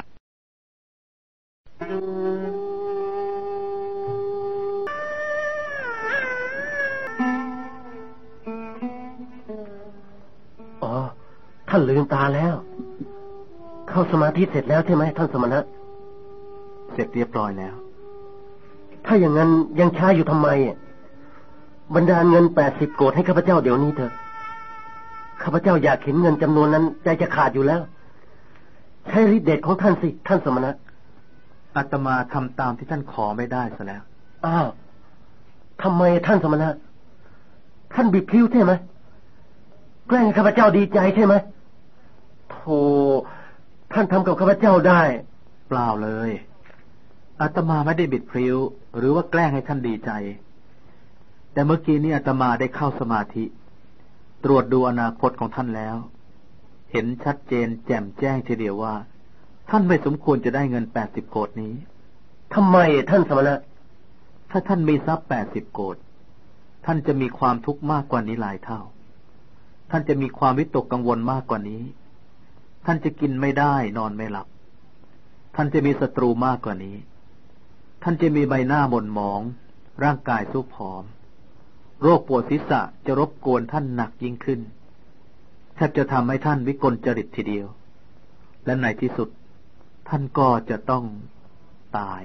อ๋อท่านลืมตาแล้วเข้าสมาธิเสร็จแล้วใช่ไหมท่านสมณะเสร็จเรียบร้อยแล้วถ้าอย่างนั้นยังช้าอยู่ทำไมบรรดาเงิน80 โกฏให้ข้าพเจ้าเดี๋ยวนี้เถอะข้าพเจ้าอยากเห็นเงินจำนวนนั้นใจจะขาดอยู่แล้วใช้ฤทธิ์เดชของท่านสิท่านสมณะอาตมาทำตามที่ท่านขอไม่ได้ซะแล้วอ้าวทำไมท่านสมณะท่านบิดพลิ้วใช่ไหมแกล้งข้าพเจ้าดีใจใช่ไหมโธ่ท่านทำกับข้าพเจ้าได้เปล่าเลยอาตมาไม่ได้บิดพลิ้วหรือว่าแกล้งให้ท่านดีใจแต่เมื่อกี้นี้อาตมาได้เข้าสมาธิตรวจดูอนาคตของท่านแล้วเห็นชัดเจนแจ่มแจ้งทีเดียวว่าท่านไม่สมควรจะได้เงิน80 โกฏนี้ทำไมท่านสมณะถ้าท่านมีทรัพย์80 โกฏท่านจะมีความทุกข์มากกว่านี้หลายเท่าท่านจะมีความวิตกกังวลมากกว่านี้ท่านจะกินไม่ได้นอนไม่หลับท่านจะมีศัตรูมากกว่านี้ท่านจะมีใบหน้าหม่นหมองร่างกายซุบผอมโรคปวดศีรษะจะรบกวนท่านหนักยิ่งขึ้นแทบจะทำให้ท่านวิกลจริตทีเดียวและในที่สุดท่านก็จะต้องตาย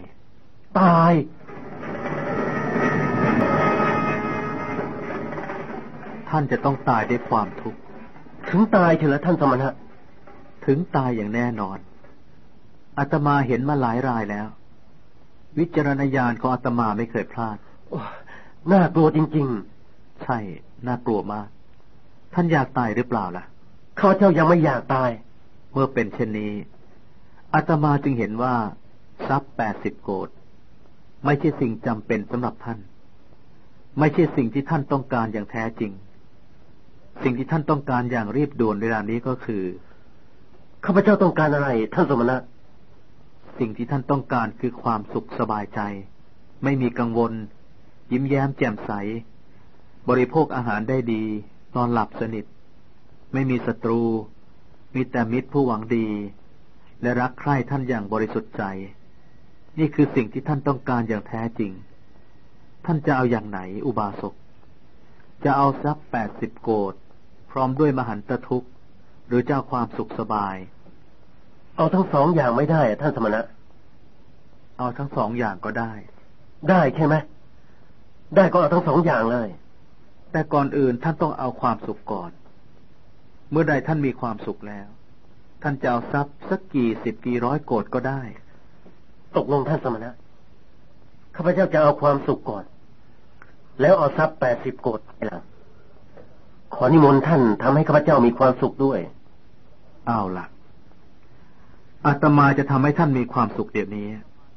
ท่านจะต้องตายด้วยความทุกข์ถึงตายเถอะท่านสมณะถึงตายอย่างแน่นอนอาตมาเห็นมาหลายรายแล้ววิจารณญาณของอาตมาไม่เคยพลาดน่ากลัวจริงๆใช่น่ากลัวมากท่านอยากตายหรือเปล่าล่ะข้าพเจ้ายังไม่อยากตายเมื่อเป็นเช่นนี้อาตมาจึงเห็นว่าทรัพย์80 โกฏไม่ใช่สิ่งจำเป็นสำหรับท่านไม่ใช่สิ่งที่ท่านต้องการอย่างแท้จริงสิ่งที่ท่านต้องการอย่างรีบด่วนเวลานี้ก็คือข้าพเจ้าต้องการอะไรท่านสมณะสิ่งที่ท่านต้องการคือความสุขสบายใจไม่มีกังวลยิ้มแย้มแจ่มใสบริโภคอาหารได้ดีนอนหลับสนิทไม่มีศัตรูมีแต่มิตรผู้หวังดีและรักใคร่ท่านอย่างบริสุทธิ์ใจนี่คือสิ่งที่ท่านต้องการอย่างแท้จริงท่านจะเอาอย่างไหนอุบาสกจะเอาทรัพย์80 โกฏพร้อมด้วยมหันตทุกข์หรือจะเอาความสุขสบายเอาทั้งสองอย่างไม่ได้ท่านสมณะเอาทั้งสองอย่างก็ได้ใช่ไหมได้ก็เอาทั้งสองอย่างเลยแต่ก่อนอื่นท่านต้องเอาความสุขก่อนเมื่อใดท่านมีความสุขแล้วท่านจะเอาทรัพย์สักกี่10กี่ร้อยโกฏก็ได้ตกลงท่านสมณะข้าพเจ้าจะเอาความสุขก่อนแล้วเอาทรัพย์80 โกฏทีหลังขอนิมนต์ท่านทำให้ข้าพเจ้ามีความสุขด้วยเอาล่ะอาตมาจะทำให้ท่านมีความสุขเดี๋ยวนี้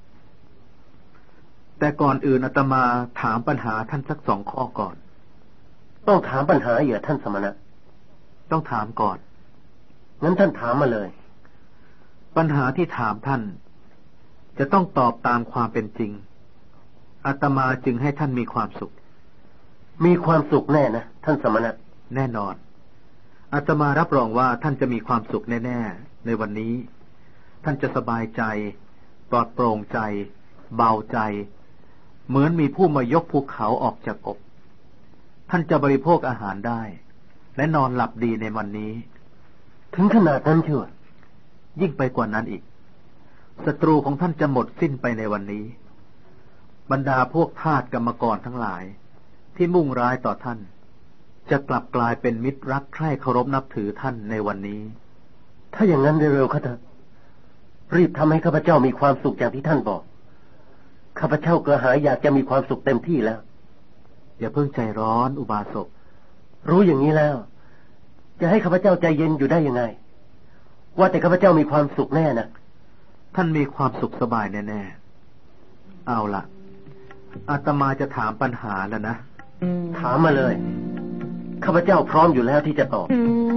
แต่ก่อนอื่นอาตมาถามปัญหาท่านสัก2 ข้อก่อนต้องถามปัญหาเหรอท่านสมณะต้องถามก่อนงั้นท่านถามมาเลยปัญหาที่ถามท่านจะต้องตอบตามความเป็นจริงอาตมาจึงให้ท่านมีความสุขมีความสุขแน่นะท่านสมณะแน่นอนอาตมารับรองว่าท่านจะมีความสุขแน่ๆในวันนี้ท่านจะสบายใจปลอดโปร่งใจเบาใจเหมือนมีผู้มายกภูเขาออกจากอกท่านจะบริโภคอาหารได้และนอนหลับดีในวันนี้ถึงขนาดนั้นเชียวยิ่งไปกว่านั้นอีกศัตรูของท่านจะหมดสิ้นไปในวันนี้บรรดาพวกทาสกรรมกรทั้งหลายที่มุ่งร้ายต่อท่านจะกลับกลายเป็นมิตรรักใคร่เคารพนับถือท่านในวันนี้ถ้าอย่างนั้นเร็วๆข้าเถิดรีบทำให้ข้าพเจ้ามีความสุขอย่างที่ท่านบอกข้าพเจ้ากระหายอยากจะมีความสุขเต็มที่แล้วอย่าเพิ่งใจร้อนอุบาสกรู้อย่างนี้แล้วจะให้ข้าพเจ้าใจเย็นอยู่ได้ยังไงว่าแต่ข้าพเจ้ามีความสุขแน่นะท่านมีความสุขสบายแน่ๆเอาล่ะอาตมาจะถามปัญหาแล้วนะถามมาเลยข้าพเจ้าพร้อมอยู่แล้วที่จะตอบ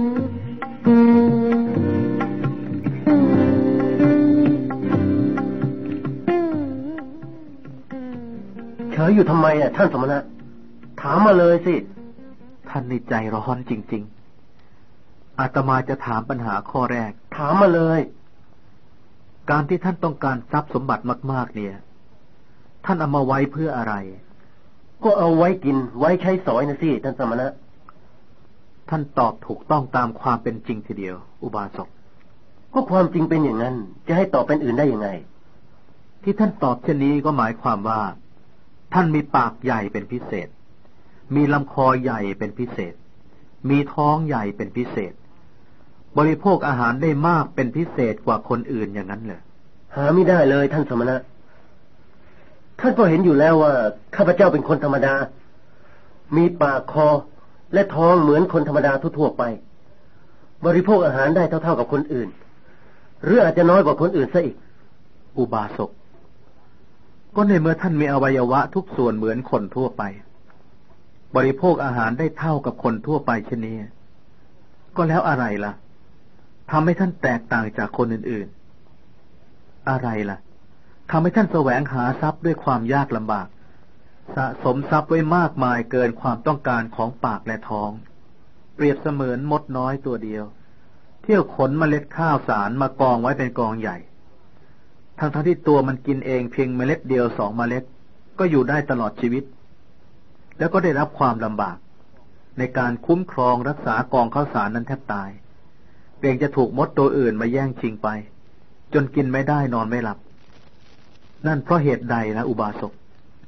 เฉยอยู่ทำไมท่านสมณะถามมาเลยสิท่านนี่ใจร้อนจริงๆอาตมาจะถามปัญหาข้อแรกถามมาเลยการที่ท่านต้องการทรัพย์สมบัติมากๆเนี่ยท่านเอามาไว้เพื่ออะไรก็เอาไว้กินไว้ใช้สอยนะสิท่านสมณะท่านตอบถูกต้องตามความเป็นจริงทีเดียวอุบาสกก็ความจริงเป็นอย่างนั้นจะให้ตอบเป็นอื่นได้ยังไงที่ท่านตอบเช่นนี้ก็หมายความว่าท่านมีปากใหญ่เป็นพิเศษมีลำคอใหญ่เป็นพิเศษมีท้องใหญ่เป็นพิเศษบริโภคอาหารได้มากเป็นพิเศษกว่าคนอื่นอย่างนั้นเหรอหาไม่ได้เลยท่านสมณะท่านก็เห็นอยู่แล้วว่าข้าพเจ้าเป็นคนธรรมดามีปากคอและท้องเหมือนคนธรรมดาทั่วๆไปบริโภคอาหารได้เท่าๆกับคนอื่นหรืออาจจะน้อยกว่าคนอื่นซะอีกอุบาสกก็ในเมื่อท่านมีอวัยวะทุกส่วนเหมือนคนทั่วไปบริโภคอาหารได้เท่ากับคนทั่วไปเช่นนี้ก็แล้วอะไรล่ะทำให้ท่านแตกต่างจากคนอื่นๆอะไรล่ะทำให้ท่านแสวงหาทรัพย์ด้วยความยากลำบากสะสมทรัพย์ไว้มากมายเกินความต้องการของปากและท้องเปรียบเสมือนมดน้อยตัวเดียวเที่ยวขนเมล็ดข้าวสารมากองไว้เป็นกองใหญ่ทั้งที่ตัวมันกินเองเพียงเมล็ดเดียว2 เมล็ดก็อยู่ได้ตลอดชีวิตแล้วก็ได้รับความลำบากในการคุ้มครองรักษากองข้าวสารนั้นแทบตายเกรงจะถูกมดตัวอื่นมาแย่งชิงไปจนกินไม่ได้นอนไม่หลับนั่นเพราะเหตุใดนะอุบาสก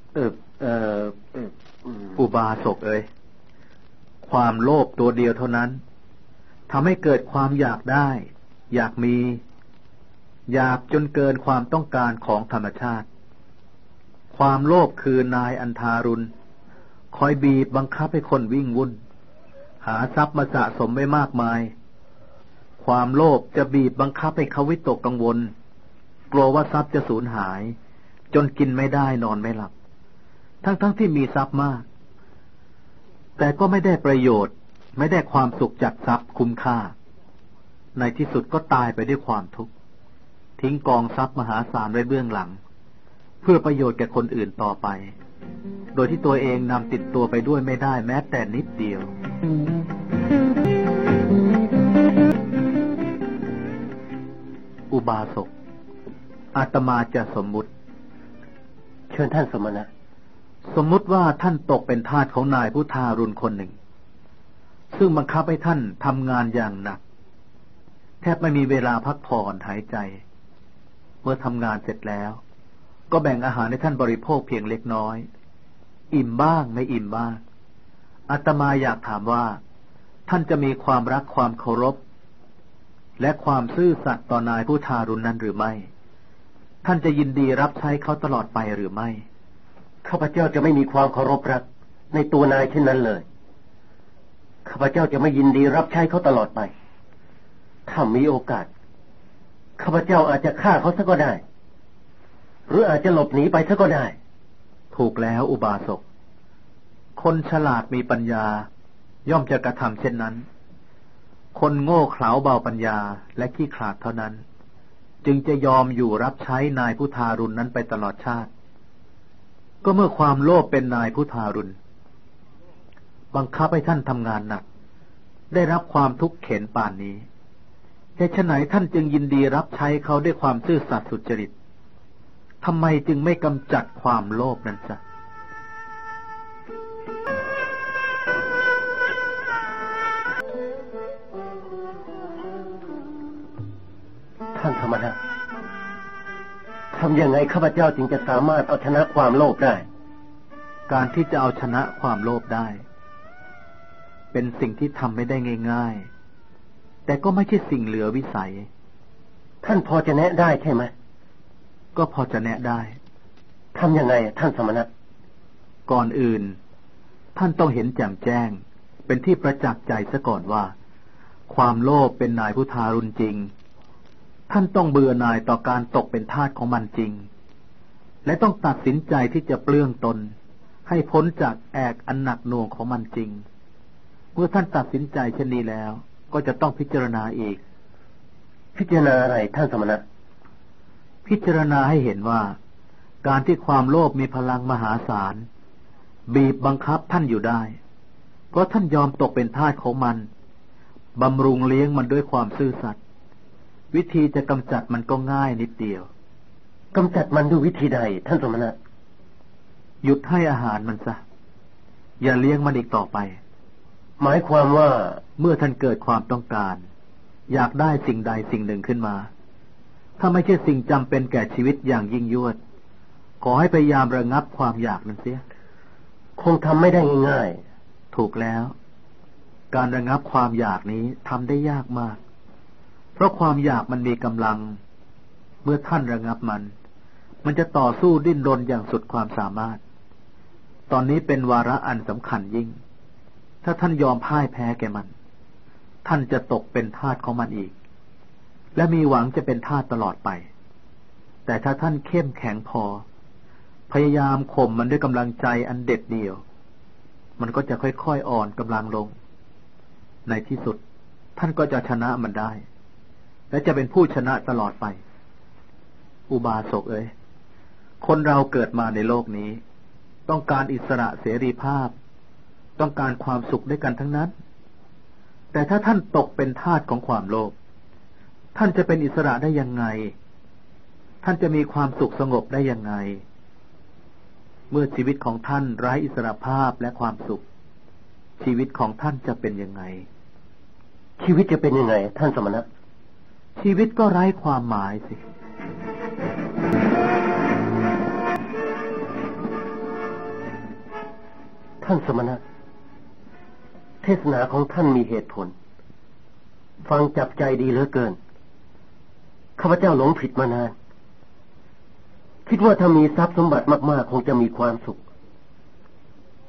อุบาสกความโลภตัวเดียวเท่านั้นทำให้เกิดความอยากได้อยากมีอยากจนเกินความต้องการของธรรมชาติความโลภคือนายอันทารุณคอยบีบบังคับให้คนวิ่งวุ่นหาทรัพย์มาสะสมไว้มากมายความโลภจะบีบบังคับให้เขาวิตกกังวลกลัวว่าทรัพย์จะสูญหายจนกินไม่ได้นอนไม่หลับทั้งที่มีทรัพย์มากแต่ก็ไม่ได้ประโยชน์ไม่ได้ความสุขจากทรัพย์คุ้มค่าในที่สุดก็ตายไปด้วยความทุกข์ทิ้งกองทรัพย์มหาศาลไว้เบื้องหลังเพื่อประโยชน์แก่คนอื่นต่อไปโดยที่ตัวเองนำติดตัวไปด้วยไม่ได้แม้แต่นิดเดียวอุบาสกอาตมาจะสมมุติเชิญท่านสมณะสมมุติว่าท่านตกเป็นทาสของนายผู้ทารุณคนหนึ่งซึ่งบังคับให้ท่านทำงานอย่างหนักแทบไม่มีเวลาพักผ่อนหายใจเมื่อทำงานเสร็จแล้วก็แบ่งอาหารให้ท่านบริโภคเพียงเล็กน้อยอิ่มบ้างไม่อิ่มบ้างอาตมาอยากถามว่าท่านจะมีความรักความเคารพและความซื่อสัตย์ต่อนายผู้ทารุณนั้นหรือไม่ท่านจะยินดีรับใช้เขาตลอดไปหรือไม่ข้าพเจ้าจะไม่มีความเคารพรักในตัวนายเช่นนั้นเลยข้าพเจ้าจะไม่ยินดีรับใช้เขาตลอดไปถ้ามีโอกาสข้าพเจ้าอาจจะฆ่าเขาซะก็ได้หรืออาจจะหลบหนีไปซะก็ได้ถูกแล้วอุบาสกคนฉลาดมีปัญญาย่อมจะกระทำเช่นนั้นคนโง่เขลาเบาปัญญาและขี้ขลาดเท่านั้นจึงจะยอมอยู่รับใช้นายผู้ทารุณนั้นไปตลอดชาติก็เมื่อความโลภเป็นนายผู้ทารุณบังคับให้ท่านทำงานหนักได้รับความทุกข์เข็ญป่านนี้แต่ฉะไหนท่านจึงยินดีรับใช้เขาด้วยความซื่อสัตย์สุจริตทำไมจึงไม่กำจัดความโลภนั้นซะท่านธรรมะทำยังไงข้าพเจ้าจึงจะสามารถเอาชนะความโลภได้การที่จะเอาชนะความโลภได้เป็นสิ่งที่ทำไม่ได้ง่ายๆแต่ก็ไม่ใช่สิ่งเหลือวิสัยท่านพอจะแนะได้ใช่ไหมก็พอจะแนะได้ทำยังไงท่านสมณะก่อนอื่นท่านต้องเห็นแจ่มแจ้งเป็นที่ประจักษ์ใจซะก่อนว่าความโลภเป็นนายผู้ทารุณจริงท่านต้องเบื่อหน่ายต่อการตกเป็นทาสของมันจริงและต้องตัดสินใจที่จะเปลื้องตนให้พ้นจากแอกอันหนักหน่วงของมันจริงเมื่อท่านตัดสินใจเช่นนี้แล้วก็จะต้องพิจารณาอีกพิจารณาอะไรท่านสมณะพิจารณาให้เห็นว่าการที่ความโลภมีพลังมหาศาลบีบบังคับท่านอยู่ได้เพราะท่านยอมตกเป็นทาสของมันบำรุงเลี้ยงมันด้วยความซื่อสัตย์วิธีจะกำจัดมันก็ง่ายนิดเดียวกำจัดมันด้วยวิธีใดท่านสมณะหยุดให้อาหารมันซะอย่าเลี้ยงมันอีกต่อไปหมายความว่าเมื่อท่านเกิดความต้องการอยากได้สิ่งใดสิ่งหนึ่งขึ้นมาถ้าไม่ใช่สิ่งจำเป็นแก่ชีวิตอย่างยิ่งยวดขอให้พยายามระงับความอยากนั้นเสียคงทำไม่ได้ง่ายๆถูกแล้วการระงับความอยากนี้ทำได้ยากมากเพราะความอยากมันมีกำลังเมื่อท่านระงับมันจะต่อสู้ดิ้นรนอย่างสุดความสามารถตอนนี้เป็นวาระอันสำคัญยิ่งถ้าท่านยอมพ่ายแพ้แก่มันท่านจะตกเป็นทาสของมันอีกและมีหวังจะเป็นทาสตลอดไปแต่ถ้าท่านเข้มแข็งพอพยายามข่มมันด้วยกำลังใจอันเด็ดเดี่ยวมันก็จะค่อยๆอ่อนกำลังลงในที่สุดท่านก็จะชนะมันได้และจะเป็นผู้ชนะตลอดไปอุบาสกเอ๋ยคนเราเกิดมาในโลกนี้ต้องการอิสระเสรีภาพต้องการความสุขด้วยกันทั้งนั้นแต่ถ้าท่านตกเป็นทาสของความโลภท่านจะเป็นอิสระได้ยังไงท่านจะมีความสุขสงบได้ยังไงเมื่อชีวิตของท่านไร้อิสรภาพและความสุขชีวิตของท่านจะเป็นยังไงชีวิตจะเป็นยังไงท่านสมณะชีวิตก็ไร้ความหมายสิท่านสมณะเทศนาของท่านมีเหตุผลฟังจับใจดีเหลือเกินข้าพเจ้าหลงผิดมานานคิดว่าถ้ามีทรัพย์สมบัติมากๆคงจะมีความสุขข้า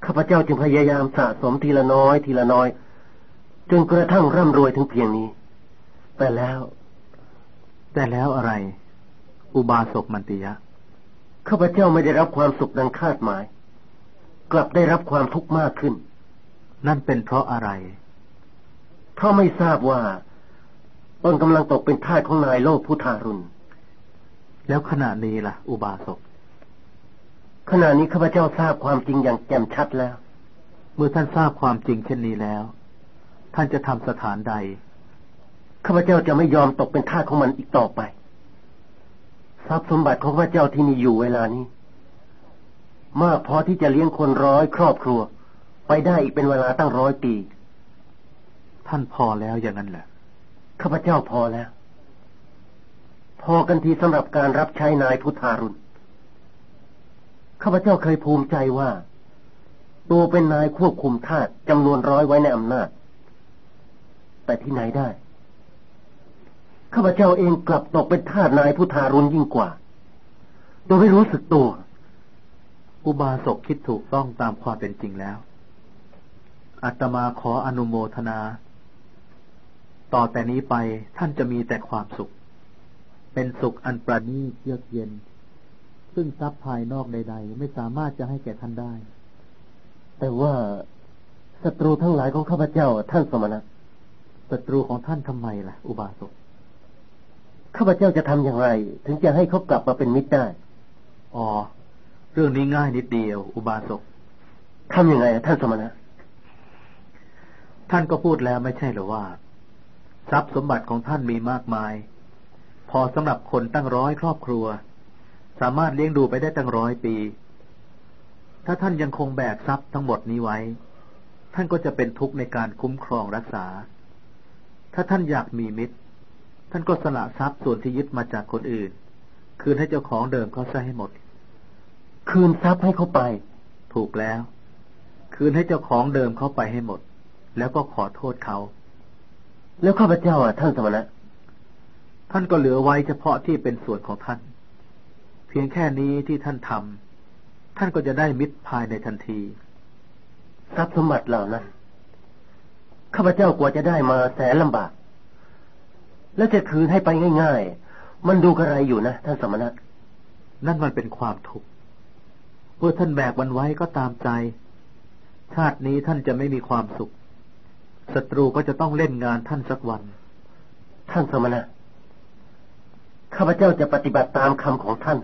ข้าพเจ้าจึงพยายามสะสมทีละน้อยทีละน้อยจนกระทั่งร่ำรวยถึงเพียงนี้แต่แล้วอะไรอุบาสกมันติยะข้าพเจ้าไม่ได้รับความสุขดังคาดหมายกลับได้รับความทุกข์มากขึ้นนั่นเป็นเพราะอะไรเพราะไม่ทราบว่าตนกำลังตกเป็นทาสของนายโลภผู้ทารุณแล้วขณะนี้ล่ะอุบาสกขณะนี้ข้าพเจ้าทราบความจริงอย่างแจ่มชัดแล้วเมื่อท่านทราบความจริงเช่นนี้แล้วท่านจะทำสถานใดข้าพเจ้าจะไม่ยอมตกเป็นทาสของมันอีกต่อไปทรัพย์สมบัติของข้าพเจ้าที่มีอยู่เวลานี้มากพอที่จะเลี้ยงคน100 ครอบครัวไปได้อีกเป็นเวลาตั้ง100 ปีท่านพอแล้วอย่างนั้นแหละข้าพเจ้าพอแล้วพอกันทีสำหรับการรับใช้นายผู้ทารุณข้าพเจ้าเคยภูมิใจว่าตัวเป็นนายควบคุมทาสจำนวน100ไว้ในอำนาจแต่ที่ไหนได้ข้าพเจ้าเองกลับตกเป็นทาสนายผู้ทารุณยิ่งกว่าโดยไม่รู้สึกตัวอุบาสกคิดถูกต้องตามความเป็นจริงแล้วอาตมาขออนุโมทนาต่อแต่นี้ไปท่านจะมีแต่ความสุขเป็นสุขอันประณีตเยือกเย็นซึ่งทรัพย์ภายนอกใดๆไม่สามารถจะให้แก่ท่านได้แต่ว่าศัตรูทั้งหลายของข้าพเจ้าท่านสมณะศัตรูของท่านทำไมล่ะอุบาสกข้าพเจ้าจะทำอย่างไรถึงจะให้เขากลับมาเป็นมิตรได้อ๋อเรื่องนี้ง่ายนิดเดียวอุบาสกทำยังไงท่านสมณะท่านก็พูดแล้วไม่ใช่หรือว่าทรัพย์สมบัติของท่านมีมากมายพอสำหรับคนตั้ง100 ครอบครัวสามารถเลี้ยงดูไปได้ตั้ง100 ปีถ้าท่านยังคงแบกทรัพย์ทั้งหมดนี้ไว้ท่านก็จะเป็นทุกข์ในการคุ้มครองรักษาถ้าท่านอยากมีมิตรท่านก็สละทรัพย์ส่วนที่ยึดมาจากคนอื่นคืนให้เจ้าของเดิมเขาซะให้หมดคืนทรัพย์ให้เขาไปถูกแล้วคืนให้เจ้าของเดิมเขาไปให้หมดแล้วก็ขอโทษเขาแล้วข้าพเจ้าท่านสมณะท่านก็เหลือไว้เฉพาะที่เป็นส่วนของท่านเพียงแค่นี้ที่ท่านทำท่านก็จะได้มิตรภายในทันทีทรัพย์สมบัติเหล่านั้นข้าพเจ้ากว่าจะได้มาแสนลำบากแล้วจะคืนให้ไปง่ายๆมันดูกระไรอยู่นะท่านสมณะนั่นมันเป็นความทุกข์เมื่อท่านแบกมันไว้ก็ตามใจชาตินี้ท่านจะไม่มีความสุขศัตรูก็จะต้องเล่นงานท่านสักวันท่านสมณะข้าพเจ้าจะปฏิบัติตามคำของท่าน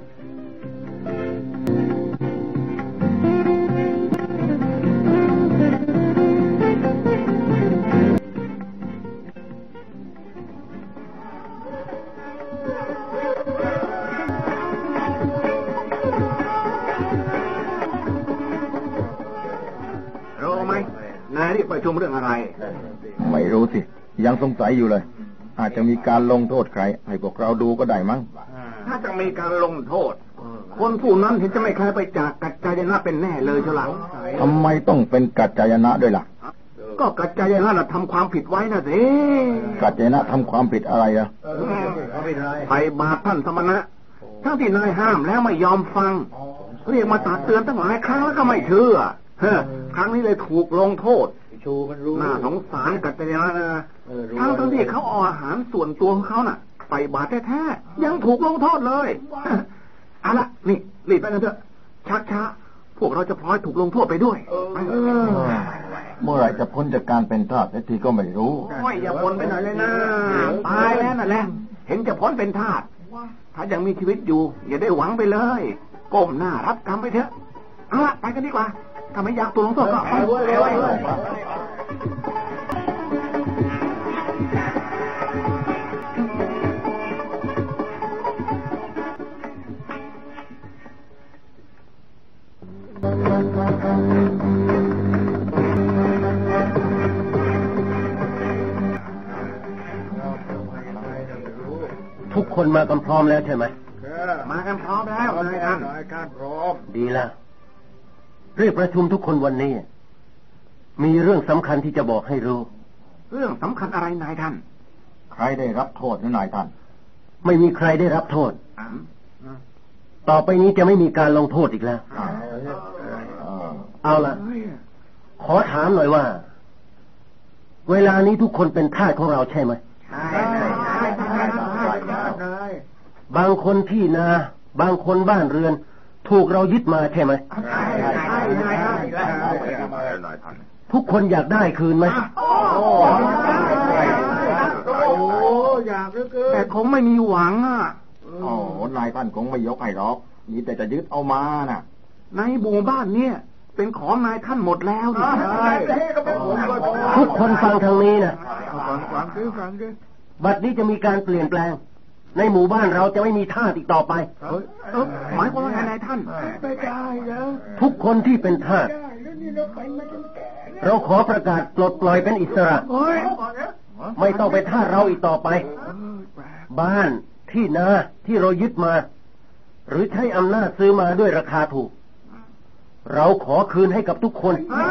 ประชุมเรื่องอะไรไม่รู้สิยังสงสัยอยู่เลยอาจจะมีการลงโทษใครให้พวกเราดูก็ได้มั้งถ้าจะมีการลงโทษคนผู้นั้นเห็นจะไม่คล้ายไปจากกัจจายนะเป็นแน่เลยเฉลังทำไมต้องเป็นกัจจายนะด้วยล่ะก็กัจจายนะทำความผิดไว้นะสิกัจจายนะทำความผิดอะไรอ่ะไปบาปท่านสมณะทั้งที่นายห้ามแล้วไม่ยอมฟังเรียกมาตักเตือนตั้งหลายครั้งแล้วก็ไม่เชื่อครั้งนี้เลยถูกลงโทษน่าสงสารกัจจายนะนะทั้งที่เขาเอาอาหารส่วนตัวของเขาน่ะไปบาปแท้ๆยังถูกลงโทษเลยเอาละนี่รีบไปกันเถอะช้าพวกเราจะพลอยถูกลงโทษไปด้วยเมื่อไหร่จะพ้นจากการเป็นทาสทีก็ไม่รู้อย่าพ้นไปหน่อยเลยนะตายแล้วนั่นแหละเห็นจะพ้นเป็นทาสถ้ายังมีชีวิตอยู่อย่าได้หวังไปเลยก้มหน้ารับกรรมไปเถอะเอาละไปกันดีกว่าถ้าไม่อยากถูกลงโทษก็ไปทุกคนมากันพร้อมแล้วใช่ไหมมากันพร้อมแล้วนายท่านพร้อมดีแล้วเรียกประชุมทุกคนวันนี้มีเรื่องสำคัญที่จะบอกให้รู้เรื่องสำคัญอะไรนายท่านใครได้รับโทษนายท่านไม่มีใครได้รับโทษต่อไปนี้จะไม่มีการลงโทษอีกแล้วเอาล่ะขอถามหน่อยว่าเวลานี้ทุกคนเป็นทาสของเราใช่ไหมใช่บางคนที่นาบางคนบ้านเรือนถูกเรายึดมาใช่ไหมทุกคนอยากได้คืนไหมอยากแต่คงไม่มีหวังอ่ะนายท่านคงไม่ยกให้หรอกมีแต่จะยึดเอามาน่ะในหมู่บ้านเนี่ยเป็นของนายท่านหมดแล้วนี่ทุกคนฟังทางนี้นะฟังบัดนี้จะมีการเปลี่ยนแปลงในหมู่บ้านเราจะไม่มีทาสอีกต่อไปหมายความว่าไงนายท่านไม่ได้แล้วทุกคนที่เป็นทาสเราขอประกาศปลดปล่อยเป็นอิสระไม่ต้องเป็นทาสเราอีกต่อไปบ้านที่นาที่เรายึดมาหรือใช้อำนาจซื้อมาด้วยราคาถูกเราขอคืนให้กับทุกคน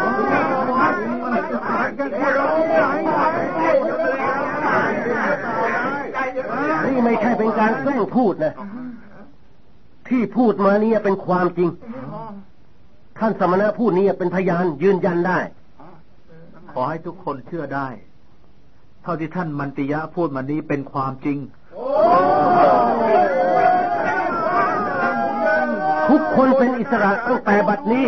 นี่ไม่ใช่เป็นการแกล้งพูดนะที่พูดมานี่เป็นความจริงท่านสมณะพูดนี้เป็นพยานยืนยันได้ขอให้ทุกคนเชื่อได้เท่าที่ท่านมันติยะพูดมานี้เป็นความจริงทุกคนเป็นอิสระตั้งแต่บัดนี้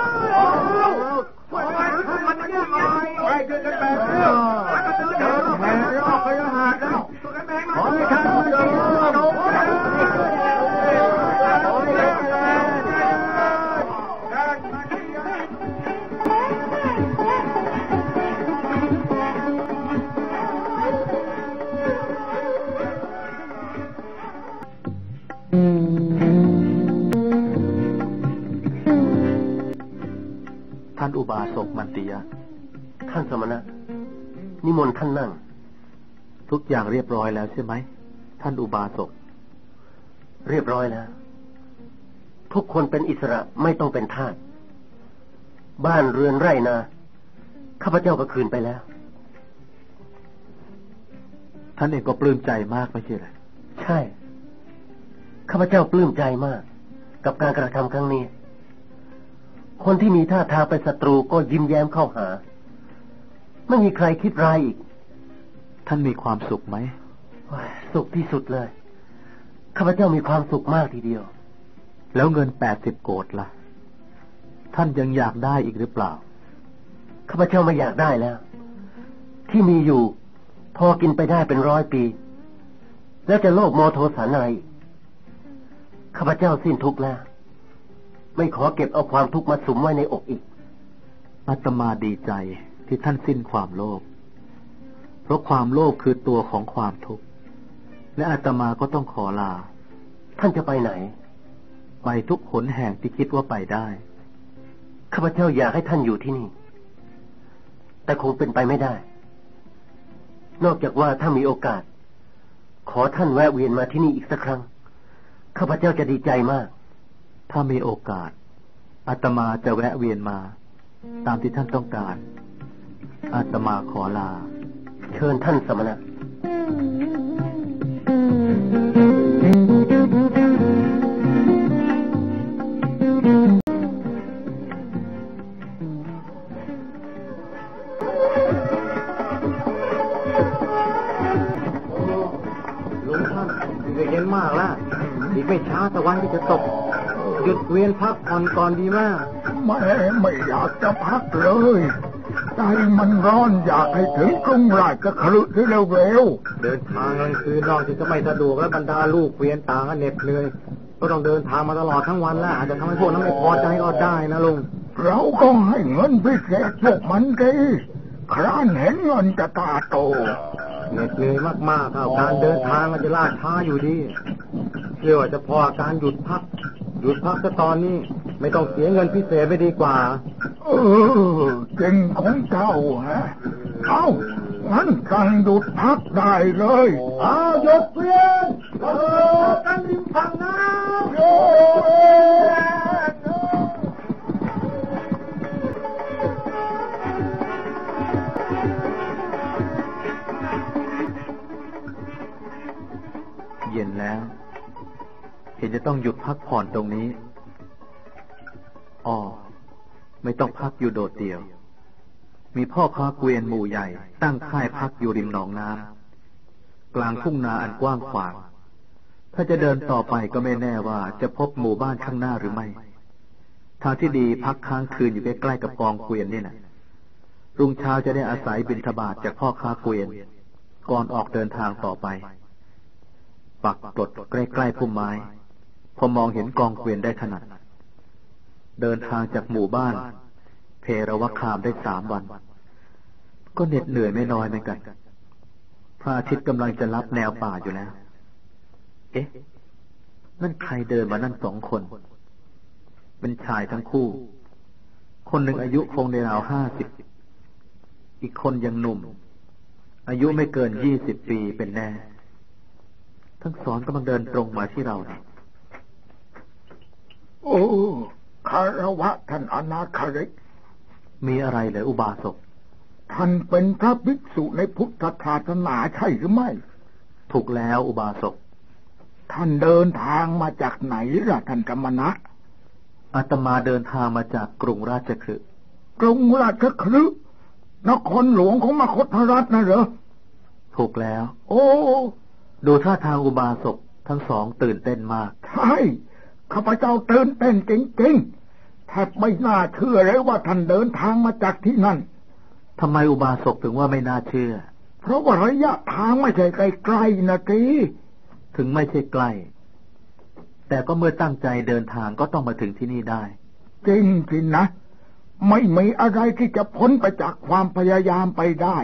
ท่านอุบาสกมันติยะท่านสมณะนิมนต์ท่านนั่งทุกอย่างเรียบร้อยแล้วใช่ไหมท่านอุบาสกเรียบร้อยแล้วทุกคนเป็นอิสระไม่ต้องเป็นทาสบ้านเรือนไร่นาข้าพเจ้าก็คืนไปแล้วท่านเองก็ปลื้มใจมากไม่ใช่เหรอใช่ข้าพเจ้าปลื้มใจมากกับการกระทำครั้งนี้คนที่มีท่าทางเป็นศัตรูก็ยิ้มแย้มเข้าหาไม่มีใครคิดร้ายอีกท่านมีความสุขไหมสุขที่สุดเลยข้าพเจ้ามีความสุขมากทีเดียวแล้วเงิน80 โกฏล่ะท่านยังอยากได้อีกหรือเปล่าข้าพเจ้าไม่อยากได้แล้วที่มีอยู่พอกินไปได้เป็น100 ปีแล้วจะโลภโมโทสันอะไรข้าพเจ้าสิ้นทุกข์แล้วไม่ขอเก็บเอาความทุกข์มาสุมไว้ในอกอีกอาตมาดีใจที่ท่านสิ้นความโลภเพราะความโลภคือตัวของความทุกข์และอาตมาก็ต้องขอลาท่านจะไปไหนไปทุกหนแห่งที่คิดว่าไปได้ข้าพเจ้าอยากให้ท่านอยู่ที่นี่แต่คงเป็นไปไม่ได้นอกจากว่าถ้ามีโอกาสขอท่านแวะเวียนมาที่นี่อีกสักครั้งข้าพเจ้าจะดีใจมากถ้ามีโอกาสอาตมาจะแวะเวียนมาตามที่ท่านต้องการอาตมาขอลาเชิญท่านสมณะลุงท่านเย็นมากแล้วอีกไม่ช้าตะวันก็จะตกหยุดเวียนพักผ่อนก่อนดีมากไม่อยากจะพักเลยใจมันร้อนอยากให้ถึงกรุงราชคฤห์เร็วๆเดินทางกลางคืนนอกจากจะไม่สะดวกและบรรดาลูกเวียนต่างกันเหน็ดเหนื่อยก็ต้องเดินทางมาตลอดทั้งวันแล้วอาจจะทำให้พวกนั้นไม่พอใจก็ได้นะลุงเราก็ให้เงินพิเศษพวกมันดีครั้นเห็นเงินจะตาโตเหน็ดเหนื่อยมากๆการเดินทางมันจะล่าช้าอยู่ดีเชื่อว่าจะพอการหยุดพักซะตอนนี้ไม่ต้องเสียเงินพิเศษไปดีกว่าจริงของเจ้าฮะงั้นกันหยุดพักได้เลยหยุดเวียนกันริมฝั่งน้ำเย็นแล้วเห็นจะต้องหยุดพักผ่อนตรงนี้ไม่ต้องพักอยู่โดดเดี่ยวมีพ่อค้าเกวียนหมู่ใหญ่ตั้งค่ายพักอยู่ริมหนองน้ำกลางทุ่งนาอันกว้างขวางถ้าจะเดินต่อไปก็ไม่แน่ว่าจะพบหมู่บ้านข้างหน้าหรือไม่ทางที่ดีพักค้างคืนอยู่ใกล้ๆกับกองเกวียนนี่นะรุ่งเช้าจะได้อาศัยบิณฑบาตจากพ่อค้าเกวียนก่อนออกเดินทางต่อไปปักกดใกล้ๆพุ่มไม้พอมองเห็นกองเกวียนได้ถนัดเดินทางจากหมู่บ้านเพรวคามได้3 วันก็เหน็ดเหนื่อยไม่น้อยเหมือนกันพระอาทิตย์กำลังจะลับแนวป่าอยู่แล้วเอ๊ะนั่นใครเดินมานั่น2 คนเป็นชายทั้งคู่คนหนึ่งอายุคงในราว50อีกคนยังหนุ่มอายุไม่เกิน20 ปีเป็นแน่ทั้งสองกำลังเดินตรงมาที่เราเนี่ยโอ้คารวะท่านอนาคาริกมีอะไรเหรออุบาสกท่านเป็นพระภิกษุในพุทธศาสนาใช่หรือไม่ถูกแล้วอุบาสกท่านเดินทางมาจากไหนล่ะท่านกมณะอาตมาเดินทางมาจากกรุงราชคฤห์กรุงราชคฤห์นครหลวงของมคธรัฐนะเหรอถูกแล้วโอ้ดูท่าทางอุบาสกทั้งสองตื่นเต้นมากใช่ข้าพเจ้าตื่นเต้นจริงๆแทบไม่น่าเชื่อเลยว่าท่านเดินทางมาจากที่นั่นทำไมอุบาสกถึงว่าไม่น่าเชื่อเพราะว่าระยะทางไม่ใช่ไกลๆนะทีถึงไม่ใช่ใกล้แต่ก็เมื่อตั้งใจเดินทางก็ต้องมาถึงที่นี่ได้จริงสินะไม่มีอะไรที่จะพ้นไปจากความพยายามไปได้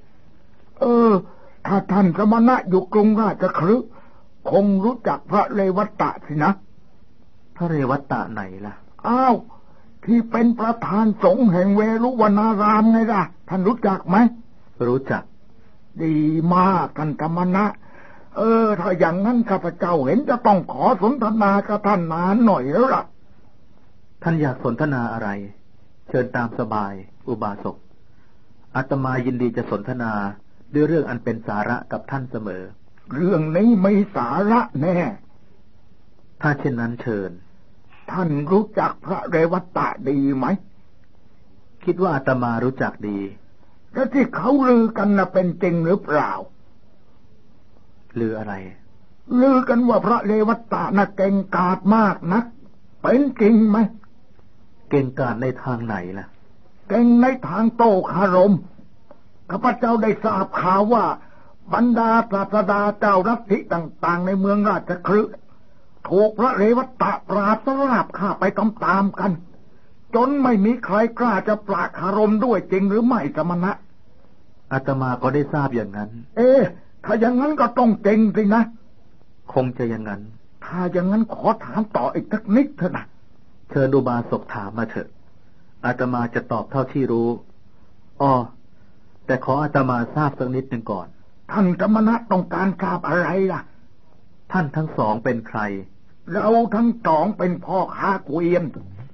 ถ้าท่านสมณะอยู่กรุงราชคฤห์คงรู้จักพระเรวัตตะสินะพระเรวัตตะไหนล่ะอ้าวที่เป็นประธานสงฆ์แห่งเวรุวนารามไงล่ะท่านรู้จักไหมรู้จักดีมากท่านสมณะถ้าอย่างนั้นข้าพเจ้าเห็นจะต้องขอสนทนากับท่านนานหน่อยแล้วล่ะท่านอยากสนทนาอะไรเชิญตามสบายอุบาสกอาตมายินดีจะสนทนาด้วยเรื่องอันเป็นสาระกับท่านเสมอเรื่องนี้ไม่สาระแน่ถ้าเช่นนั้นเชิญท่านรู้จักพระเรวัตตะดีไหมคิดว่าอาตมารู้จักดีแล้วที่เขาลือกันน่ะเป็นจริงหรือเปล่าลืออะไรลือกันว่าพระเรวัตตะน่ะเก่งกาจมากนักเป็นจริงไหมเก่งกาจในทางไหนล่ะเก่งในทางโต้คารมข้าพเจ้าได้ทราบข่าวว่าบรรดาศาสดาเจ้าลัทธิต่างๆในเมืองราชคฤห์ถูกพระเรวัตตะปราบสราบฆ่าไปตามๆกันจนไม่มีใครกล้าจะปราบคารมด้วยจริงหรือไม่สมณะอาตมาก็ได้ทราบอย่างนั้นถ้าอย่างนั้นก็ต้องเก่งสินะคงจะอย่างนั้นถ้าอย่างนั้นขอถามต่ออีกสักนิดเถอะนะเชิญอุบาสกถามมาเถอะอาตมาจะตอบเท่าที่รู้แต่ขออาตมาทราบสักนิดหนึ่งก่อนท่านสมณะต้องการทราบอะไรล่ะท่านทั้งสองเป็นใครเราทั้งสองเป็นพ่อค้าเกวียน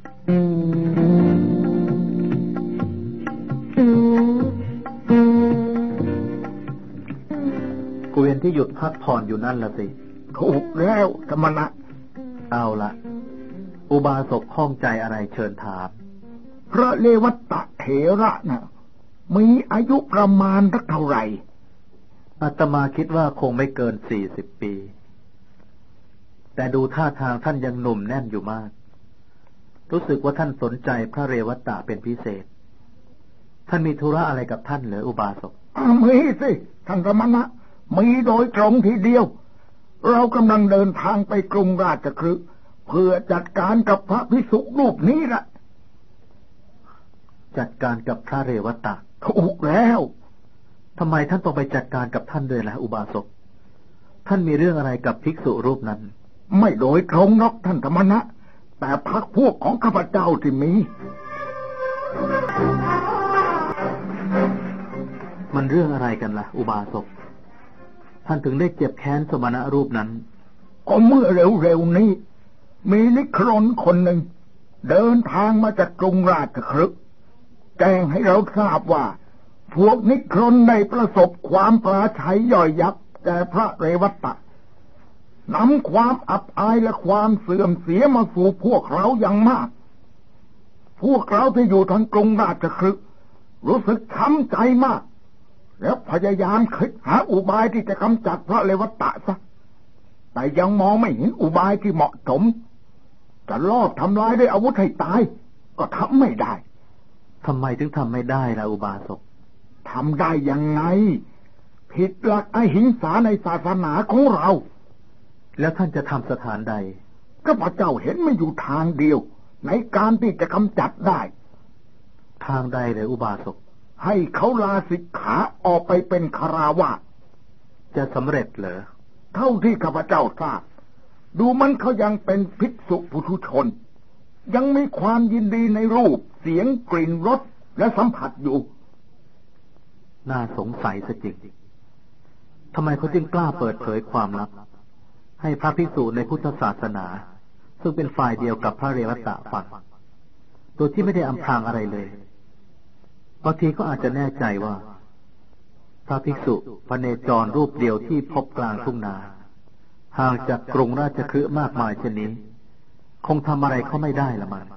เกวียนที่หยุดพักผ่อนอยู่นั่นละสิถูกแล้วสมณะเอาละอุบาสกข้องใจอะไรเชิญถามพระเรวัตตะเถระน่ะมีอายุประมาณเท่าไหร่อาตมาคิดว่าคงไม่เกิน40 ปีแต่ดูท่าทางท่านยังหนุ่มแน่นอยู่มากรู้สึกว่าท่านสนใจพระเรวัตตะเป็นพิเศษท่านมีธุระอะไรกับท่านเหรออุบาสกมีสิท่านสมณะมีโดยตรงทีเดียวเรากำลังเดินทางไปกรุงราชคฤห์เพื่อจัดการกับพระภิกษุรูปนี้ล่ะจัดการกับพระเรวัตตะถูกแล้วทำไมท่านต้องไปจัดการกับท่านด้วยล่ะอุบาสกท่านมีเรื่องอะไรกับภิกษุรูปนั้นไม่โดยตรงหรอกท่านธรรมนะแต่พรรคพวกของข้าพเจ้าที่มีมันเรื่องอะไรกันล่ะอุบาสกท่านถึงได้เจ็บแค้นสมณะรูปนั้นก็เมื่อเร็วๆนี้มีนิครนคนหนึ่งเดินทางมาจากกรุงราชคฤห์แจ้งให้เราทราบว่าพวกนิครนได้ประสบความปราชัยย่อยยับแก่พระเรวัตตะนำความอับอายและความเสื่อมเสียมาสู่พวกเราอย่างมากพวกเราที่อยู่ทางกรุงราชคฤห์รู้สึกช้ำใจมากแล้วพยายามคิดหาอุบายที่จะกำจัดพระเลวัตะซะแต่ยังมองไม่เห็นอุบายที่เหมาะสมจะลอบทำลายด้วยอาวุธให้ตายก็ทำไม่ได้ทำไมถึงทำไม่ได้ล่ะอุบาสกทำได้ยังไงผิดหลักอหิงสาในศาสนาของเราแล้วท่านจะทำสถานใดข้าพเจ้าเห็นมันอยู่ทางเดียวในการที่จะกำจัดได้ทางใดเลยอุบาสกให้เขาลาสิกขาออกไปเป็นคฤหัสถ์จะสำเร็จเหรอเท่าที่ข้าพเจ้าทราบดูมันเขายังเป็นภิกษุปุถุชนยังมีความยินดีในรูปเสียงกลิ่นรสและสัมผัสอยู่น่าสงสัยซะจริงทำไมเขาจึงกล้าเปิดเผยความลับให้พระภิกษุในพุทธศาสนาซึ่งเป็นฝ่ายเดียวกับพระเรวัตตะฟังโดยที่ไม่ได้อำพรางอะไรเลยบางทีก็อาจจะแน่ใจว่าพระภิกษุพเนจรรูปเดียวที่พบกลางทุ่งนาห่างจากกรุงราชคฤห์มากมายเช่นนี้คงทำอะไรเขาไม่ได้ละมัน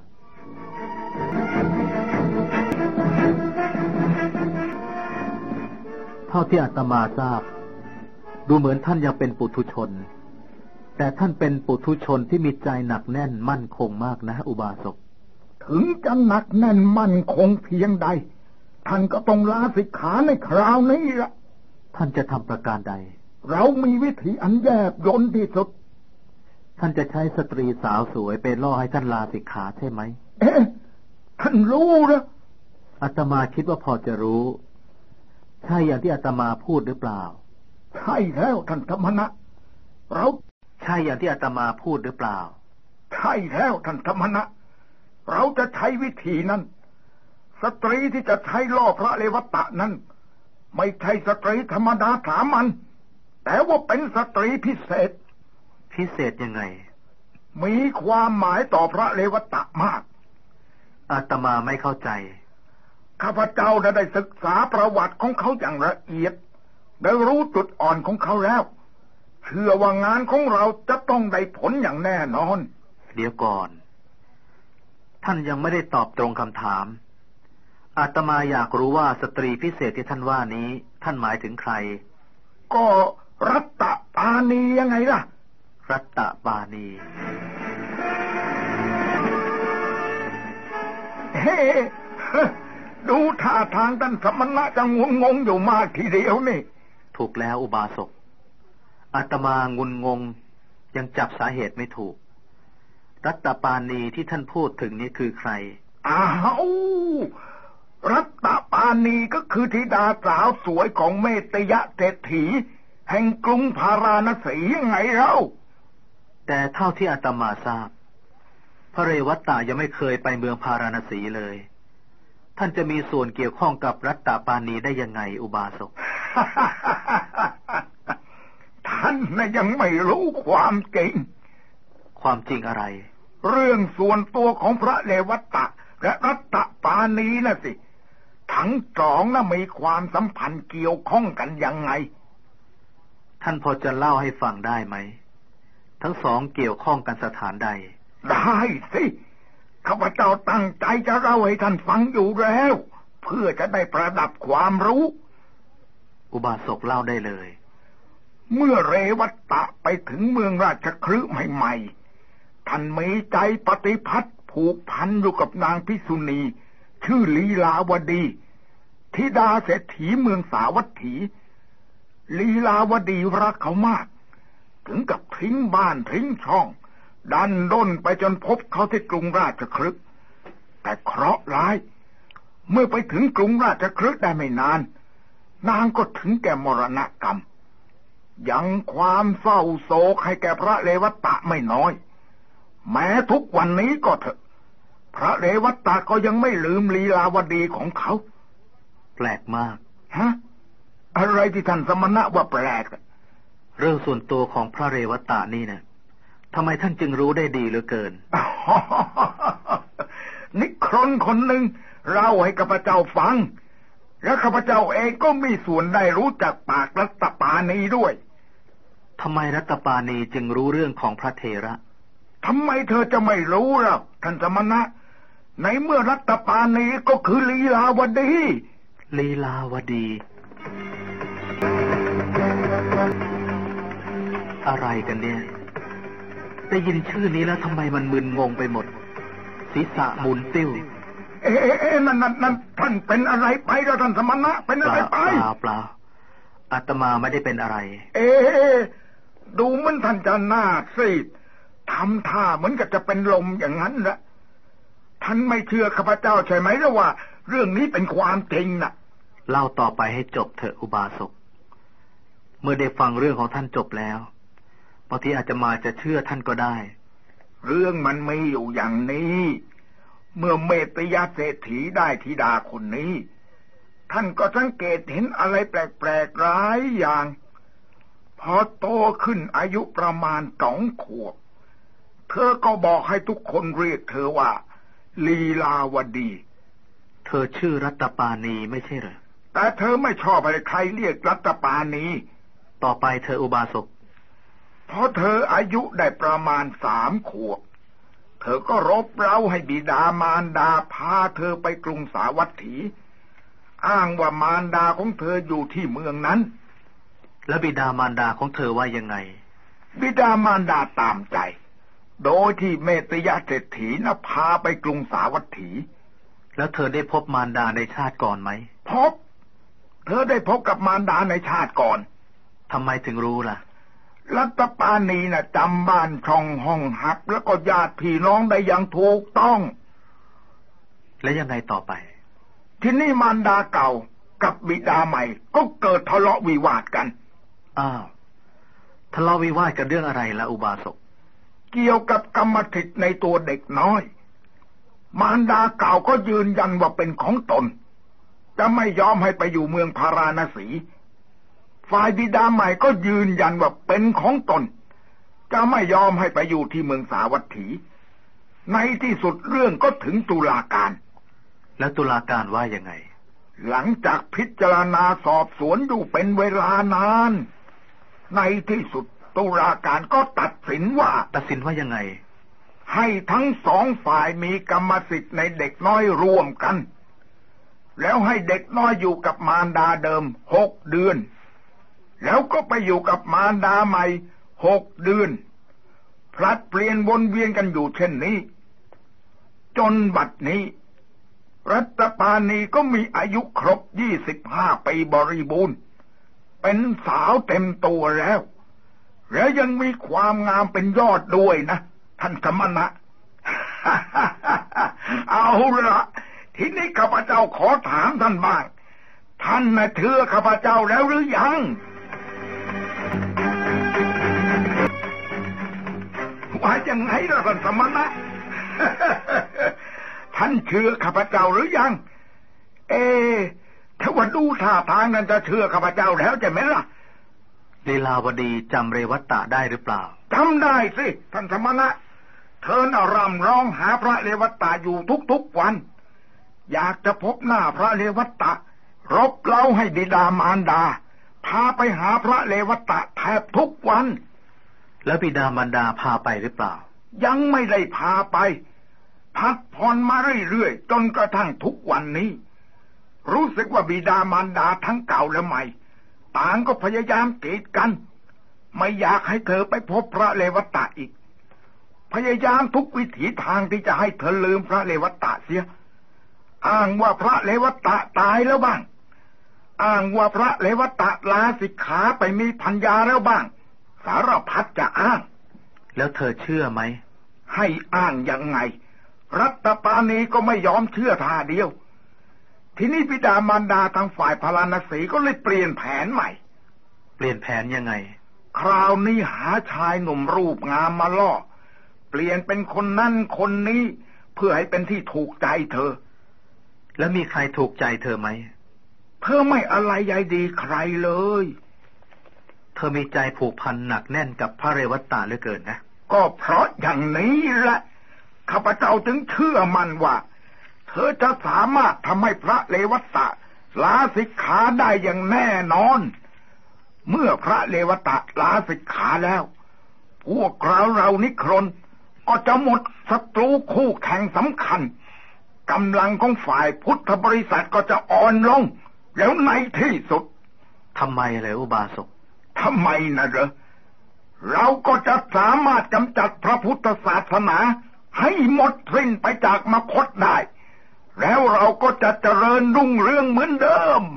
เท่าที่อาตมาทราบดูเหมือนท่านยังเป็นปุถุชนแต่ท่านเป็นปุถุชนที่มีใจหนักแน่นมั่นคงมากนะอุบาสกถึงจะหนักแน่นมั่นคงเพียงใดท่านก็ต้องลาสิกขาในคราวนี้ละท่านจะทำประการใดเรามีวิธีอันแยบยลที่สุดท่านจะใช้สตรีสาวสวยไปล่อให้ท่านลาสิกขาใช่ไหมท่านรู้เหรออาตมาคิดว่าพอจะรู้ใช่อย่างที่อาตมาพูดหรือเปล่าใช่แล้วท่านธรรมนะเราใช่อย่างที่อาตมาพูดหรือเปล่าใช่แล้วท่านธรรมนะเราจะใช้วิธีนั้นสตรีที่จะใช้ล่อพระเลวัตตะนั้นไม่ใช่สตรีธรรมดาสามัญแต่ว่าเป็นสตรีพิเศษพิเศษยังไงมีความหมายต่อพระเลวัตตะมากอาตมาไม่เข้าใจข้าพเจ้าได้ศึกษาประวัติของเขาอย่างละเอียดได้รู้จุดอ่อนของเขาแล้วเชื่อว่างานของเราจะต้องได้ผลอย่างแน่นอนเดี๋ยวก่อนท่านยังไม่ได้ตอบตรงคำถามอาตมาอยากรู้ว่าสตรีพิเศษที่ท่านว่านี้ท่านหมายถึงใครก็รัตตปาณียังไงล่ะรัตตปาณีเฮ้ดูท่าทางท่านสมณะจะงงอยู่มากทีเดียวนี่ถูกแล้วอุบาสกอาตมางุนงงยังจับสาเหตุไม่ถูกรัตตปาณีที่ท่านพูดถึงนี้คือใครอ้าวรัตตปาณีก็คือธิดาสาวสวยของเมตยะเศรษฐีแห่งกรุงพาราณสียังไงเล่าแต่เท่าที่อาตมาทราบพระเรวัตตะยังไม่เคยไปเมืองพาราณสีเลยท่านจะมีส่วนเกี่ยวข้องกับรัตตปาณีได้ยังไงอุบาสกท่านน่ะยังไม่รู้ความจริงความจริงอะไรเรื่องส่วนตัวของพระเรวัตตะและรัตตปาณีน่ะสิทั้งสองน่ะมีความสัมพันธ์เกี่ยวข้องกันยังไงท่านพอจะเล่าให้ฟังได้ไหมทั้งสองเกี่ยวข้องกันสถานใดได้สิข้าพเจ้าตั้งใจจะเล่าให้ท่านฟังอยู่แล้วเพื่อจะได้ประดับความรู้อุบาสกเล่าได้เลยเมื่อเรวัตตะไปถึงเมืองราชคฤห์ใหม่ๆท่านมีใจปฏิพัทธ์ผูกพันอยู่กับนางภิกษุณีชื่อลีลาวดีธิดาเศรษฐีเมืองสาวัตถีลีลาวดีรักเขามากถึงกับทิ้งบ้านทิ้งช่องดันด้นไปจนพบเขาที่กรุงราชคฤห์แต่เคราะห์ร้ายเมื่อไปถึงกรุงราชคฤห์ได้ไม่นานนางก็ถึงแก่มรณกรรมยังความเศร้าโศกให้แก่พระเรวัตตะไม่น้อยแม้ทุกวันนี้ก็เถอะพระเรวัตตะก็ยังไม่ลืมลีลาวดีของเขาแปลกมากฮะอะไรที่ท่านสมณะว่าแปลกเรื่องส่วนตัวของพระเรวัตตะนี่นะทำไมท่านจึงรู้ได้ดีเหลือเกินนิครนคนหนึ่งเล่าให้ข้าพเจ้าฟังและข้าพเจ้าเองก็มีส่วนได้รู้จากปากรัตตปาณีด้วยทำไมรัตตปาณีจึงรู้เรื่องของพระเถระทำไมเธอจะไม่รู้ล่ะท่านสมณะในเมื่อรัตปานีก็คือลีลาวดีลีลาวดี อะไรกันเนี่ยได้ยินชื่อนี้แล้วทำไมมันมึนงงไปหมดศีรษะหมุนติ้วนั่นท่านเป็นอะไรไปล่ะท่านสมณะเป็นอะไรไปเปล่าอาตมาไม่ได้เป็นอะไรดูเหมือนท่านจะหน้าซีดทำท่าเหมือนกับจะเป็นลมอย่างนั้นแหละท่านไม่เชื่อข้าพเจ้าใช่ไหมล่ะว่าเรื่องนี้เป็นความจริงน่ะเล่าต่อไปให้จบเถอะอุบาสกเมื่อได้ฟังเรื่องของท่านจบแล้วบางทีอาจจะมาจะเชื่อท่านก็ได้เรื่องมันมีอยู่อย่างนี้เมื่อเมตยเศรษฐีได้ธิดาคนนี้ท่านก็สังเกตเห็นอะไรแปลกๆหลายอย่างพอโตขึ้นอายุประมาณ2 ขวบเธอก็บอกให้ทุกคนเรียกเธอว่าลีลาวดีเธอชื่อรัตปานีไม่ใช่เหรอแต่เธอไม่ชอบให้ใครเรียกรัตปานีต่อไปเธออุบาสกพอเธออายุได้ประมาณ3 ขวบเธอก็รบเร้าให้บิดามารดาพาเธอไปกรุงสาวัตถีอ้างว่ามารดาของเธออยู่ที่เมืองนั้นแล้วบิดามารดาของเธอว่ายังไงบิดามารดาตามใจโดยที่เมตยเศรษฐีพาไปกรุงสาวัตถีแล้วเธอได้พบมารดาในชาติก่อนไหมพบเธอได้พบกับมารดาในชาติก่อนทำไมถึงรู้ล่ะรัตปานีจำบ้านช่องห้องหับแล้วก็ญาติพี่น้องได้อย่างถูกต้องและยังไงต่อไปทีนี้มารดาเก่ากับบิดาใหม่ก็เกิดทะเลาะวิวาทกันทะเลาะวิวาทกันเรื่องอะไรล่ะอุบาสกเกี่ยวกับกรรมสิทธิ์ในตัวเด็กน้อยมารดาเก่าก็ยืนยันว่าเป็นของตนจะไม่ยอมให้ไปอยู่เมืองพาราณสีฝ่ายบิดาใหม่ก็ยืนยันว่าเป็นของตนจะไม่ยอมให้ไปอยู่ที่เมืองสาวัตถีในที่สุดเรื่องก็ถึงตุลาการแล้วตุลาการว่ายังไงหลังจากพิจารณาสอบสวนอยู่เป็นเวลานานในที่สุดตุลาการก็ตัดสินว่ายังไงให้ทั้ง2 ฝ่ายมีกรรมสิทธิ์ในเด็กน้อยร่วมกันแล้วให้เด็กน้อยอยู่กับมารดาเดิม6 เดือนแล้วก็ไปอยู่กับมารดาใหม่6 เดือนพลัดเปลี่ยนวนเวียนกันอยู่เช่นนี้จนบัดนี้รัตปานีก็มีอายุครบ25 ปีบริบูรณ์เป็นสาวเต็มตัวแล้วและยังมีความงามเป็นยอดด้วยนะท่านสมณะ เอาละทีนี้ข้าพเจ้าขอถามท่านบ้างท่านเชื่อข้าพเจ้าแล้วหรือยังว่ายังไงล่ะท่านสมณะ ท่านเชื่อข้าพเจ้าหรือยังถ้าว่าดูท่าทางนั้นจะเชื่อข้าพเจ้าแล้วใช่ไหมล่ะลีลาวดีจำเรวัตตะได้หรือเปล่าจำได้สิท่านสมณะเธอร่ำร้องหาพระเรวัตตะอยู่ทุกวันอยากจะพบหน้าพระเรวัตตะรบเร้าให้บิดามารดาพาไปหาพระเรวัตตะแทบทุกวันแล้วบิดามารดาพาไปหรือเปล่ายังไม่ได้พาไปพักผ่อนมาเรื่อยๆจนกระทั่งทุกวันนี้รู้สึกว่าบิดามารดาทั้งเก่าและใหม่ต่างก็พยายามกีดกันไม่อยากให้เธอไปพบพระเรวัตตะอีกพยายามทุกวิถีทางที่จะให้เธอลืมพระเรวัตตะเสียอ้างว่าพระเรวัตตะตายแล้วบ้างอ้างว่าพระเรวัตตะลาสิกขาไปมีภรรยาแล้วบ้างสารพัดจะอ้างแล้วเธอเชื่อไหมให้อ้างยังไงรัตปานีก็ไม่ยอมเชื่อท่าเดียวทีนี้บิดามารดาทางฝ่ายพาราณสีก็เลยเปลี่ยนแผนใหม่เปลี่ยนแผนยังไงคราวนี้หาชายหนุ่มรูปงามมาล่อเปลี่ยนเป็นคนนั่นคนนี้เพื่อให้เป็นที่ถูกใจเธอแล้วมีใครถูกใจเธอไหมเธอไม่อะไรใยดีใครเลยเธอมีใจผูกพันหนักแน่นกับพระเรวัตตะเหลือเกินนะก็เพราะอย่างนี้แหละข้าพเจ้าจึงเชื่อมั่นว่าเธอจะสามารถทำให้พระเรวัตตะลาสิกขาได้อย่างแน่นอนเมื่อพระเรวัตตะลาสิกขาแล้วพวกเรานิครนก็จะหมดศัตรูคู่แข่งสำคัญกำลังของฝ่ายพุทธบริษัทก็จะอ่อนลงแล้วในที่สุดทำไมเลยอุบาสกทำไมนะเหรอเราก็จะสามารถกำจัดพระพุทธศาสนาให้หมดสิ้นไปจากมคธได้แล้วเราก็จะเจริญรุ่งเรืองเหมือนเดิม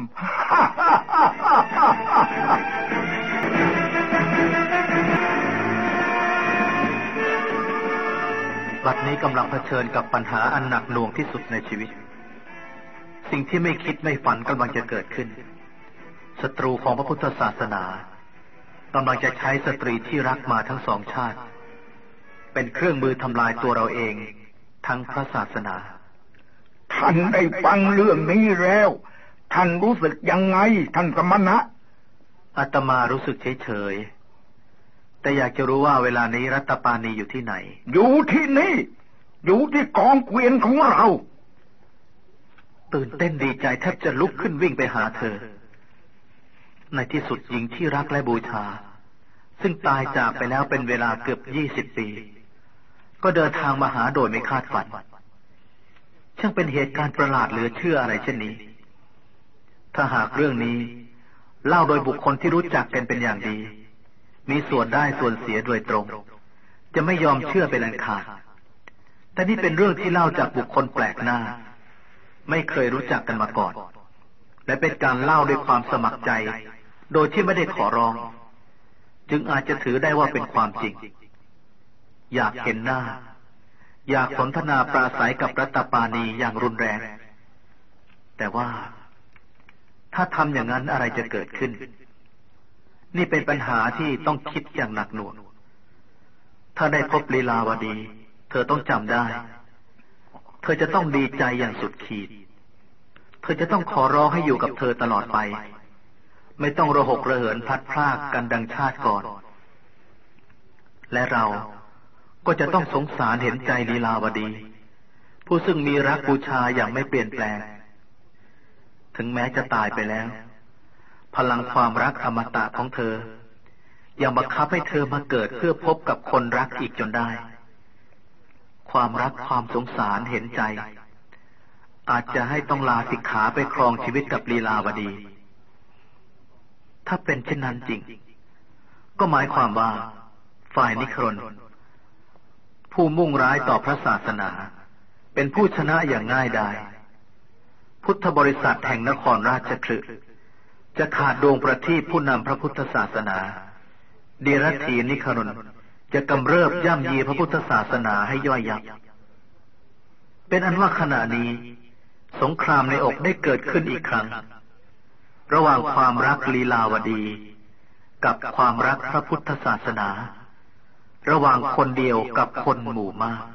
บัดนี้กำลังเผชิญกับปัญหาอันหนักหน่วงที่สุดในชีวิตสิ่งที่ไม่คิดไม่ฝันกำลังจะเกิดขึ้นศัตรูของพระพุทธศาสนากำลังจะใช้สตรีที่รักมาทั้งสองชาติเป็นเครื่องมือทำลายตัวเราเองทั้งพระศาสนาท่านได้ฟังเรื่องนี้แล้วท่านรู้สึกยังไงท่านสมณะอาตมารู้สึกเฉยๆแต่อยากจะรู้ว่าเวลานี้รัตปานีอยู่ที่ไหนอยู่ที่นี่อยู่ที่กองเกวียนของเราตื่นเต้นดีใจแทบจะลุกขึ้นวิ่งไปหาเธอในที่สุดหญิงที่รักและบูชาซึ่งตายจากไปแล้วเป็นเวลาเกือบ20 ปีก็เดินทางมาหาโดยไม่คาดฝันช่างเป็นเหตุการณ์ประหลาดเหลือเชื่ออะไรเช่นนี้ถ้าหากเรื่องนี้เล่าโดยบุคคลที่รู้จักกันเป็นอย่างดีมีส่วนได้ส่วนเสียโดยตรงจะไม่ยอมเชื่อเป็นอันขาดแต่นี่เป็นเรื่องที่เล่าจากบุคคลแปลกหน้าไม่เคยรู้จักกันมาก่อนและเป็นการเล่าด้วยความสมัครใจโดยที่ไม่ได้ขอร้องจึงอาจจะถือได้ว่าเป็นความจริงอยากเห็นหน้าอยากสนทนาปราศัยกับรัตปานีอย่างรุนแรงแต่ว่าถ้าทำอย่างนั้นอะไรจะเกิดขึ้นนี่เป็นปัญหาที่ต้องคิดอย่างหนักหน่วงถ้าได้พบลีลาวดีเธอต้องจำได้เธอจะต้องดีใจอย่างสุดขีดเธอจะต้องขอร้องให้อยู่กับเธอตลอดไปไม่ต้องระหกระเหินพลัดพรากกันดังชาติก่อนและเราก็จะต้องสงสารเห็นใจลีลาวดีผู้ซึ่งมีรักบูชาอย่างไม่เปลี่ยนแปลงถึงแม้จะตายไปแล้วพลังความรักอมตะของเธอยังบังคับให้เธอมาเกิดเพื่อพบกับคนรักอีกจนได้ความรักความสงสารเห็นใจอาจจะให้ต้องลาสิกขาไปครองชีวิตกับลีลาวดีถ้าเป็นเช่นนั้นจริงก็หมายความว่าฝ่ายนิครนผู้มุ่งร้ายต่อพระศาสนาเป็นผู้ชนะอย่างง่ายดายพุทธบริษัทแห่งนครราชคฤห์จะขาดดวงประทีปผู้นำพระพุทธศาสนาเดรัจฉีนิครนจะกำเริบย่ำยีพระพุทธศาสนาให้ย่อยยับเป็นอันว่าขณะนี้สงครามในอกได้เกิดขึ้นอีกครั้งระหว่างความรักลีลาวดีกับความรักพระพุทธศาสนาระหว่างคนเดียวกับคนหมู่มาก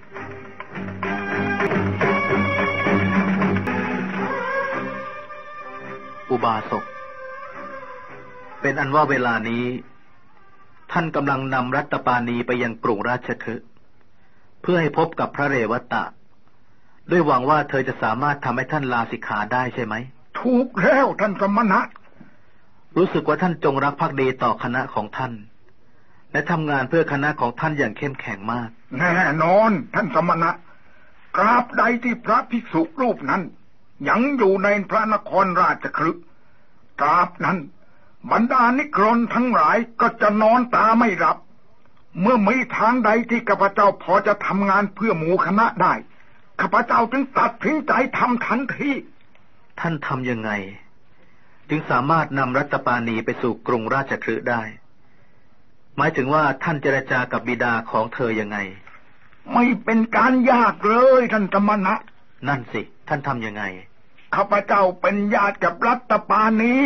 อุบาสกเป็นอันว่าเวลานี้ท่านกำลังนำรัตปานีไปยังกรุงราชคฤห์เพื่อให้พบกับพระเรวตะด้วยหวังว่าเธอจะสามารถทำให้ท่านลาสิกขาได้ใช่ไหมถูกแล้วท่านสมณะรู้สึกว่าท่านจงรักภักดีต่อคณะของท่านและทำงานเพื่อคณะของท่านอย่างเข้มแข็งมากแน่นอนท่านสมณะตราบใดที่พระภิกษุรูปนั้นยังอยู่ในพระนครราชคฤห์ตราบนั้นบรรดานิครนทั้งหลายก็จะนอนตาไม่หลับเมื่อมีทางใดที่ข้าพเจ้าพอจะทำงานเพื่อหมู่คณะได้ข้าพเจ้าจึงตัดสินใจทำทันทีท่านทำยังไงจึงสามารถนำรัตปานีไปสู่กรุงราชคฤห์ได้หมายถึงว่าท่านเจรจากับบิดาของเธอยังไงไม่เป็นการยากเลยท่านสมณะนั่นสิท่านทำยังไงข้าพเจ้าเป็นญาติกับรัตปานี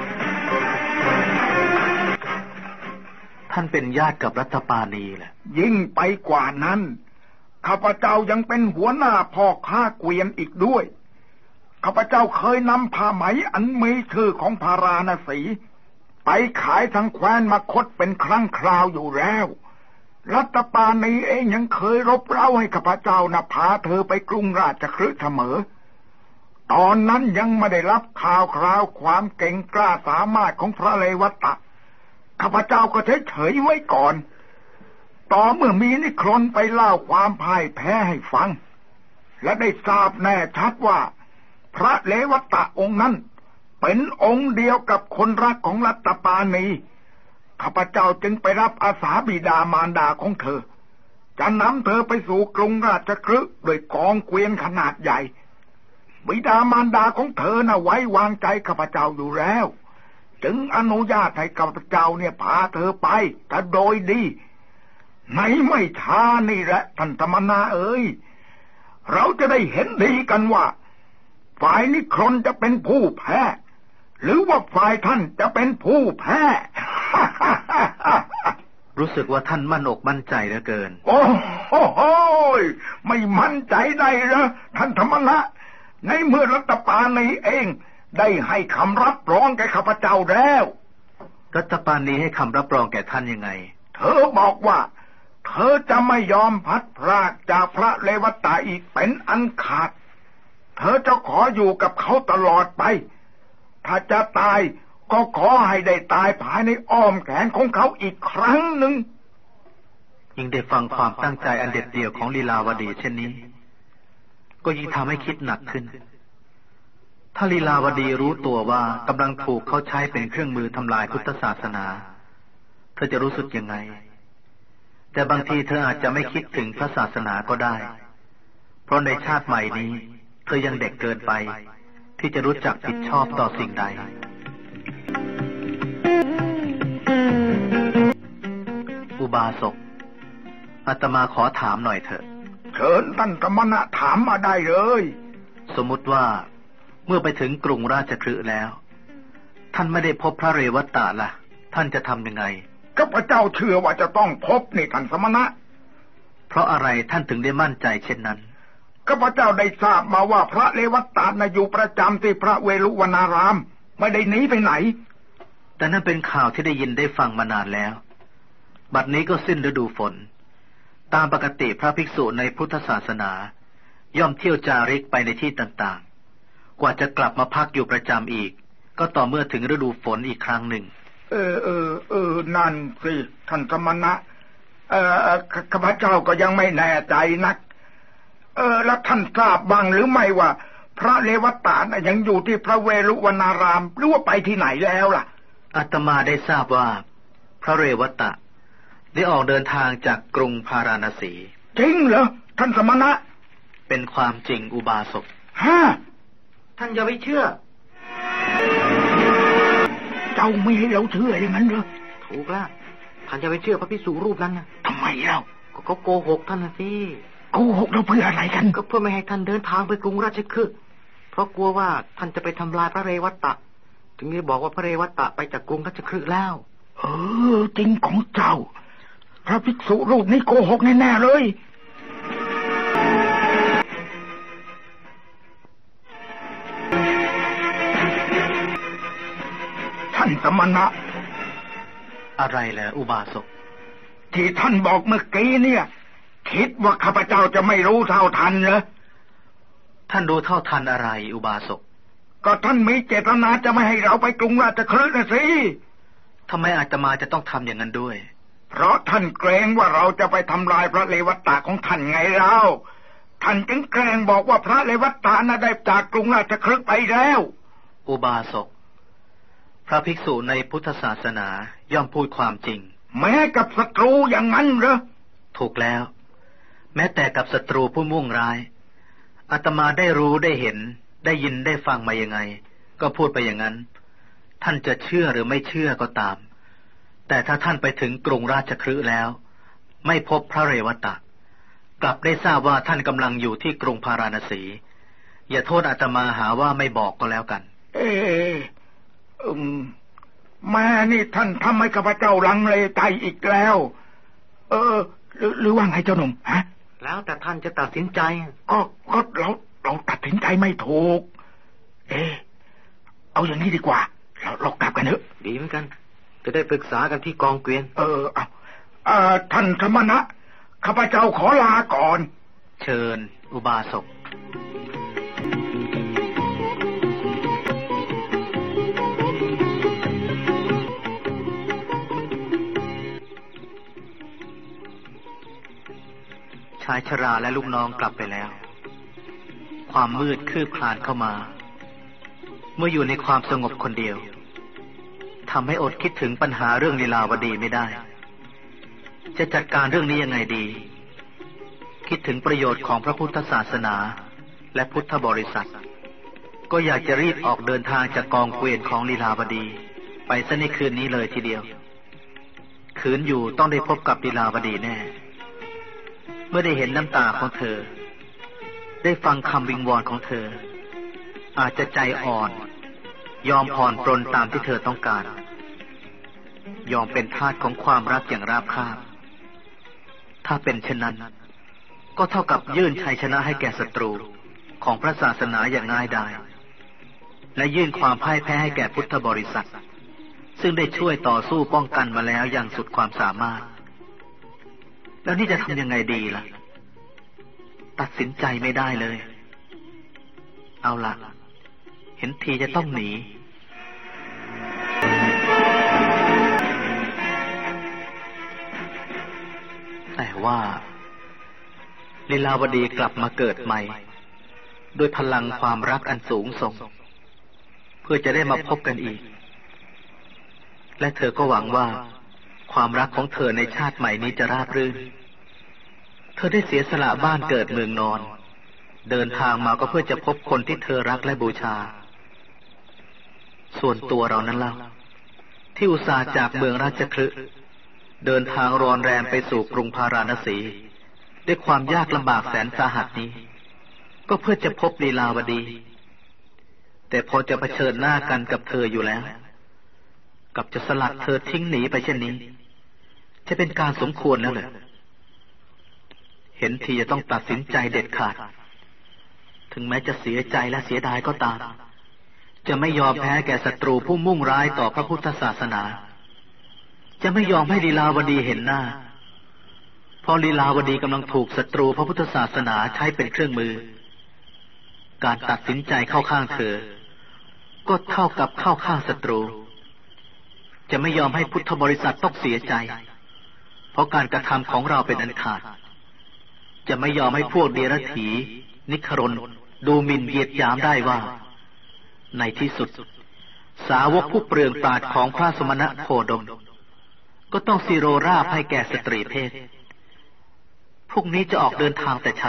ท่านเป็นญาติกับรัตปานีแหละยิ่งไปกว่านั้นข้าพเจ้ายังเป็นหัวหน้าพ่อค้าเกวียนอีกด้วยข้าพเจ้าเคยนำผ้าไหมอันมีชื่อของพาราณสีไปขายทางแคว้นมคธเป็นครั้งคราวอยู่แล้วรัตปานีเองยังเคยรบเร้าให้ข้าพเจ้าพาเธอไปกรุงราชคฤห์เสมอตอนนั้นยังไม่ได้รับข่าวคราวความเก่งกล้าสามารถของพระเรวตะข้าพเจ้าก็เฉยๆไว้ก่อนต่อเมื่อมีนิครนไปเล่าความพ่ายแพ้ให้ฟังและได้ทราบแน่ชัดว่าพระเลวัตะองค์นั้นเป็นองค์เดียวกับคนรักของรัตปานีข้าพเจ้าจึงไปรับอาสาบิดามารดาของเธอจะนำเธอไปสู่กรุงราชคฤห์โดยกองเกวียนขนาดใหญ่บิดามารดาของเธอน่ะไว้วางใจข้าพเจ้าอยู่แล้วจึงอนุญาตให้ข้าพเจ้าเนี่ยพาเธอไปแต่โดยดีในไม่ช้านี่แหละท่านธรรมนาเอ๋ยเราจะได้เห็นดีกันว่าฝ่ายนิครนจะเป็นผู้แพ้หรือว่าฝ่ายท่านจะเป็นผู้แพ้รู้สึกว่าท่านมั่นอกมั่นใจเหลือเกินโอ้โหไม่มั่นใจได้เหรอท่านธรรมนะในเมื่อรัตปานีเองได้ให้คำรับรองแก่ข้าพเจ้าแล้วรัตปานีให้คำรับรองแก่ท่านยังไงเธอบอกว่าเธอจะไม่ยอมพัดพรากจากพระเลวัตะอีกเป็นอันขาดเธอจะขออยู่กับเขาตลอดไปถ้าจะตายก็ขอให้ได้ตายภายในอ้อมแขนของเขาอีกครั้งหนึ่งยิ่งได้ฟังความตั้งใจอันเด็ดเดี่ยวของลีลาวดีเช่นนี้ก็ยิ่งทำให้คิดหนักขึ้นถ้าลีลาวดีรู้ตัวว่ากำลังถูกเขาใช้เป็นเครื่องมือทำลายพุทธศาสนาเธอจะรู้สึกยังไงแต่บางทีเธออาจจะไม่คิดถึงพระศาสนาก็ได้เพราะในชาติใหม่นี้เธอยังเด็กเกินไปที่จะรู้จักผิดชอบต่อสิ่งใดอุบาสกอาตมาขอถามหน่อยเถอะเชิญท่านธรรมนะถามมาได้เลยสมมุติว่าเมื่อไปถึงกรุงราชคฤห์แล้วท่านไม่ได้พบพระเรวัตตะล่ะท่านจะทำยังไงข้าพเจ้าเชื่อว่าจะต้องพบนี่ท่านสมณะเพราะอะไรท่านถึงได้มั่นใจเช่นนั้นข้าพเจ้าได้ทราบมาว่าพระเลวัตตะน่ะอยู่ประจำที่พระเวฬุวนารามไม่ได้หนีไปไหนแต่นั่นเป็นข่าวที่ได้ยินได้ฟังมานานแล้วบัดนี้ก็สิ้นฤดูฝนตามปกติพระภิกษุในพุทธศาสนาย่อมเที่ยวจาริกไปในที่ต่างๆกว่าจะกลับมาพักอยู่ประจำอีกก็ต่อเมื่อถึงฤดูฝนอีกครั้งหนึ่งนั่นสิท่านสมณะข้าพเจ้าก็ยังไม่แน่ใจนักแล้วท่านทราบบ้างหรือไม่ว่าพระเลวัตตะยังอยู่ที่พระเวฬุวนารามหรือว่าไปที่ไหนแล้วล่ะอาตมาได้ทราบว่าพระเรวัตตะได้ออกเดินทางจากกรุงพาราณสีจริงเหรอท่านสมณะเป็นความจริงอุบาสกท่านอย่าไปเชื่อเจ้าไม่ให้เราเชื่ออย่างนั้นเหรอถูกแล้วท่านจะไปเชื่อพระภิกษุรูปนั้นนะทำไมเล่าก็เขาโกหกท่านนะสิโกหกเราเพื่ออะไรกันก็เพื่อไม่ให้ท่านเดินทางไปกรุงราชคฤห์เพราะกลัวว่าท่านจะไปทำลายพระเรวัตตะถึงได้บอกว่าพระเรวัตตะไปจากกรุงราชคฤห์แล้วจริงของเจ้าพระภิกษุรูปนี้โกหกแน่ๆเลยท่านสมณะอะไรล่ะอุบาสกที่ท่านบอกเมื่อกี้เนี่ยคิดว่าข้าพเจ้าจะไม่รู้เท่าทันเหรอท่านรู้เท่าทันอะไรอุบาสกก็ท่านมีเจตนาจะไม่ให้เราไปกรุงราชคฤห์นะสิทำไมอาตมาจะต้องทำอย่างนั้นด้วยเพราะท่านเกรงว่าเราจะไปทำลายพระเลวัตตะของท่านไงเล่าท่านจึงแกล้งบอกว่าพระเลวัตตะน่ะได้จากกรุงราชคฤห์ไปแล้วอุบาสกพระภิกษุในพุทธศาสนาย่อมพูดความจริงแม้กับศัตรูอย่างนั้นเหรอถูกแล้วแม้แต่กับศัตรูผู้มุ่งร้ายอาตมาได้รู้ได้เห็นได้ยินได้ฟังมายังไงก็พูดไปอย่างนั้นท่านจะเชื่อหรือไม่เชื่อก็ตามแต่ถ้าท่านไปถึงกรุงราชคฤห์แล้วไม่พบพระเรวัตตะกลับได้ทราบว่าท่านกำลังอยู่ที่กรุงพาราณสีอย่าโทษอาตมาหาว่าไม่บอกก็แล้วกันแม่นี่ท่านทำให้ข้าพเจ้าลังเลใจอีกแล้วหรือว่าไงเจ้าหนุ่มฮะแล้วแต่ท่านจะตัดสินใจก็เราตัดสินใจไม่ถูกเอาอย่างนี้ดีกว่าเรากลับกันเถอะดีเหมือนกันจะได้ปรึกษากันที่กองเกวียนท่านสมณะข้าพเจ้าขอลาก่อนเชิญอุบาสกชายชราและลูกน้องกลับไปแล้วความมืดคืบคลานเข้ามาเมื่ออยู่ในความสงบคนเดียวทำให้อดคิดถึงปัญหาเรื่องลีลาวดีไม่ได้จะจัดการเรื่องนี้ยังไงดีคิดถึงประโยชน์ของพระพุทธศาสนาและพุทธบริษัทก็อยากจะรีบออกเดินทางจากกองเกวียนของลีลาวดีไปซะในคืนนี้เลยทีเดียวขืนอยู่ต้องได้พบกับลีลาวดีแน่เมื่อได้เห็นน้ำตาของเธอได้ฟังคำวิงวอนของเธออาจจะใจอ่อนยอมผ่อนปรนตามที่เธอต้องการยอมเป็นทาสของความรักอย่างราบคาบถ้าเป็นเช่นนั้นก็เท่ากับยื่นชัยชนะให้แก่ศัตรูของพระศาสนาอย่างง่ายดายและยื่นความพ่ายแพ้ให้แก่พุทธบริษัทซึ่งได้ช่วยต่อสู้ป้องกันมาแล้วอย่างสุดความสามารถแล้วนี่จะทำยังไงดีล่ะตัดสินใจไม่ได้เลยเอาล่ะเห็นทีจะต้องหนีแต่ว่าลีลาวดีกลับมาเกิดใหม่ด้วยพลังความรักอันสูงส่งเพื่อจะได้มาพบกันอีกและเธอก็หวังว่าความรักของเธอในชาติใหม่นี้จะราบรื่นเธอได้เสียสละบ้านเกิดเมืองนอนเดินทางมาก็เพื่อจะพบคนที่เธอรักและบูชาส่วนตัวเรานั้นเล่าที่อุตส่าห์จากเมืองราชคฤห์เดินทางรอนแรมไปสู่กรุงพาราณสีด้วยความยากลำบากแสนสาหัสนี้ก็เพื่อจะพบลีลาวดีแต่พอจะเผชิญหน้ากันกับเธออยู่แล้วกับจะสลัดเธอทิ้งหนีไปเช่นนี้จะเป็นการสมควรแล้วเหรอเห็นทีจะต้องตัดสินใจเด็ดขาดถึงแม้จะเสียใจและเสียดายก็ตามจะไม่ยอมแพ้แก่ศัตรูผู้มุ่งร้ายต่อพระพุทธศาสนาจะไม่ยอมให้ลีลาวดีเห็นหน้าเพราะลีลาวดีกำลังถูกศัตรูพระพุทธศาสนาใช้เป็นเครื่องมือการตัดสินใจเข้าข้างเธอก็เท่ากับเข้าข้างศัตรูจะไม่ยอมให้พุทธบริษัทต้องเสียใจเพราะการกระทำของเราเป็นอันขาดจะไม่ยอมให้พวกเดรัจฉีนิครนดูหมิ่นเหยียดหยามได้ว่าในที่สุดสาวกผู้เปลืองปราดของพระสมณะโคดมก็ต้องสิโรราบให้แก่สตรีเพศพรุ่งนี้จะออกเดินทางแต่เช้า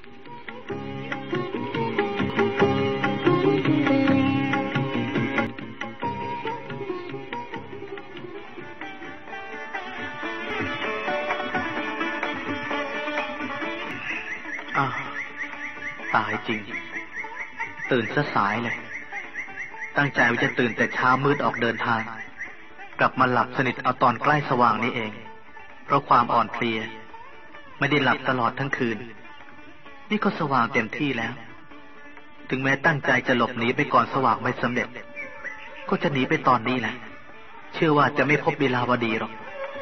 ตายจริงตื่นซะสายเลยตั้งใจว่าจะตื่นแต่เช้ามืดออกเดินทางกลับมาหลับสนิทเอาตอนใกล้สว่างนี้เองเพราะความอ่อนเพลียไม่ได้หลับตลอดทั้งคืนนี่ก็สว่างเต็มที่แล้วถึงแม้ตั้งใจจะหลบหนีไปก่อนสว่างไม่สำเร็จก็จะหนีไปตอนนี้แหละเชื่อว่าจะไม่พบลีลาวดีหรอก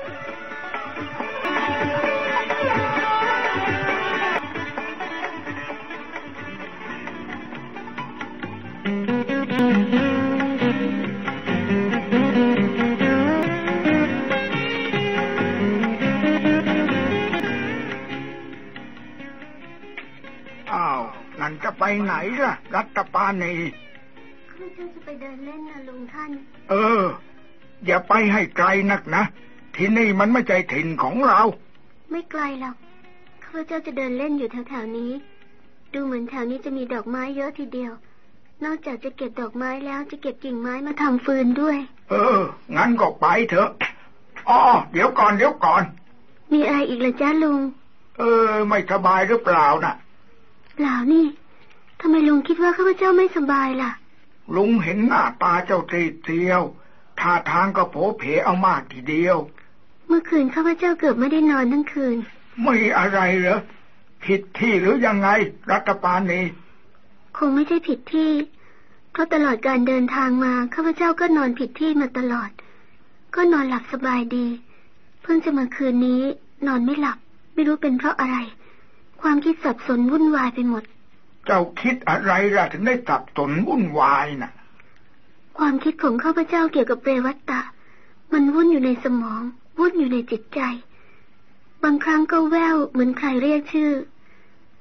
จะไปไหนล่ะรัตปานีข้าพเจ้าจะไปเดินเล่นนะลุงท่านอย่าไปให้ไกลนักนะที่นี่มันไม่ใช่ถิ่นของเราไม่ไกลหรอกข้าพเจ้าจะเดินเล่นอยู่แถวๆนี้ดูเหมือนแถวนี้จะมีดอกไม้เยอะทีเดียวนอกจากจะเก็บดอกไม้แล้วจะเก็บกิ่งไม้มาทำฟืนด้วยงั้นก็ไปเถอะเดี๋ยวก่อนมีอะไรอีกล่ะจ้าลุงไม่สบายหรือเปล่าน่ะเปล่านี่ทำไมลุงคิดว่าข้าพเจ้าไม่สบายล่ะลุงเห็นหน้าตาเจ้าซีดเซียวท่าทางก็โผเพเอามากทีเดียวเมื่อคืนข้าพเจ้าเกือบไม่ได้นอนทั้งคืนไม่อะไรเหรอผิดที่หรือยังไงรัตปานีคงไม่ใช่ผิดที่เพราะตลอดการเดินทางมาข้าพเจ้าก็นอนผิดที่มาตลอดก็นอนหลับสบายดีเพิ่งจะมาคืนนี้นอนไม่หลับไม่รู้เป็นเพราะอะไรความคิดสับสนวุ่นวายไปหมดเจ้าคิดอะไรล่ะถึงได้สับสนวุ่นวายน่ะความคิดของข้าพเจ้าเกี่ยวกับเปรวัตตะมันวุ่นอยู่ในสมองวุ่นอยู่ในจิตใจบางครั้งก็แว่วเหมือนใครเรียกชื่อท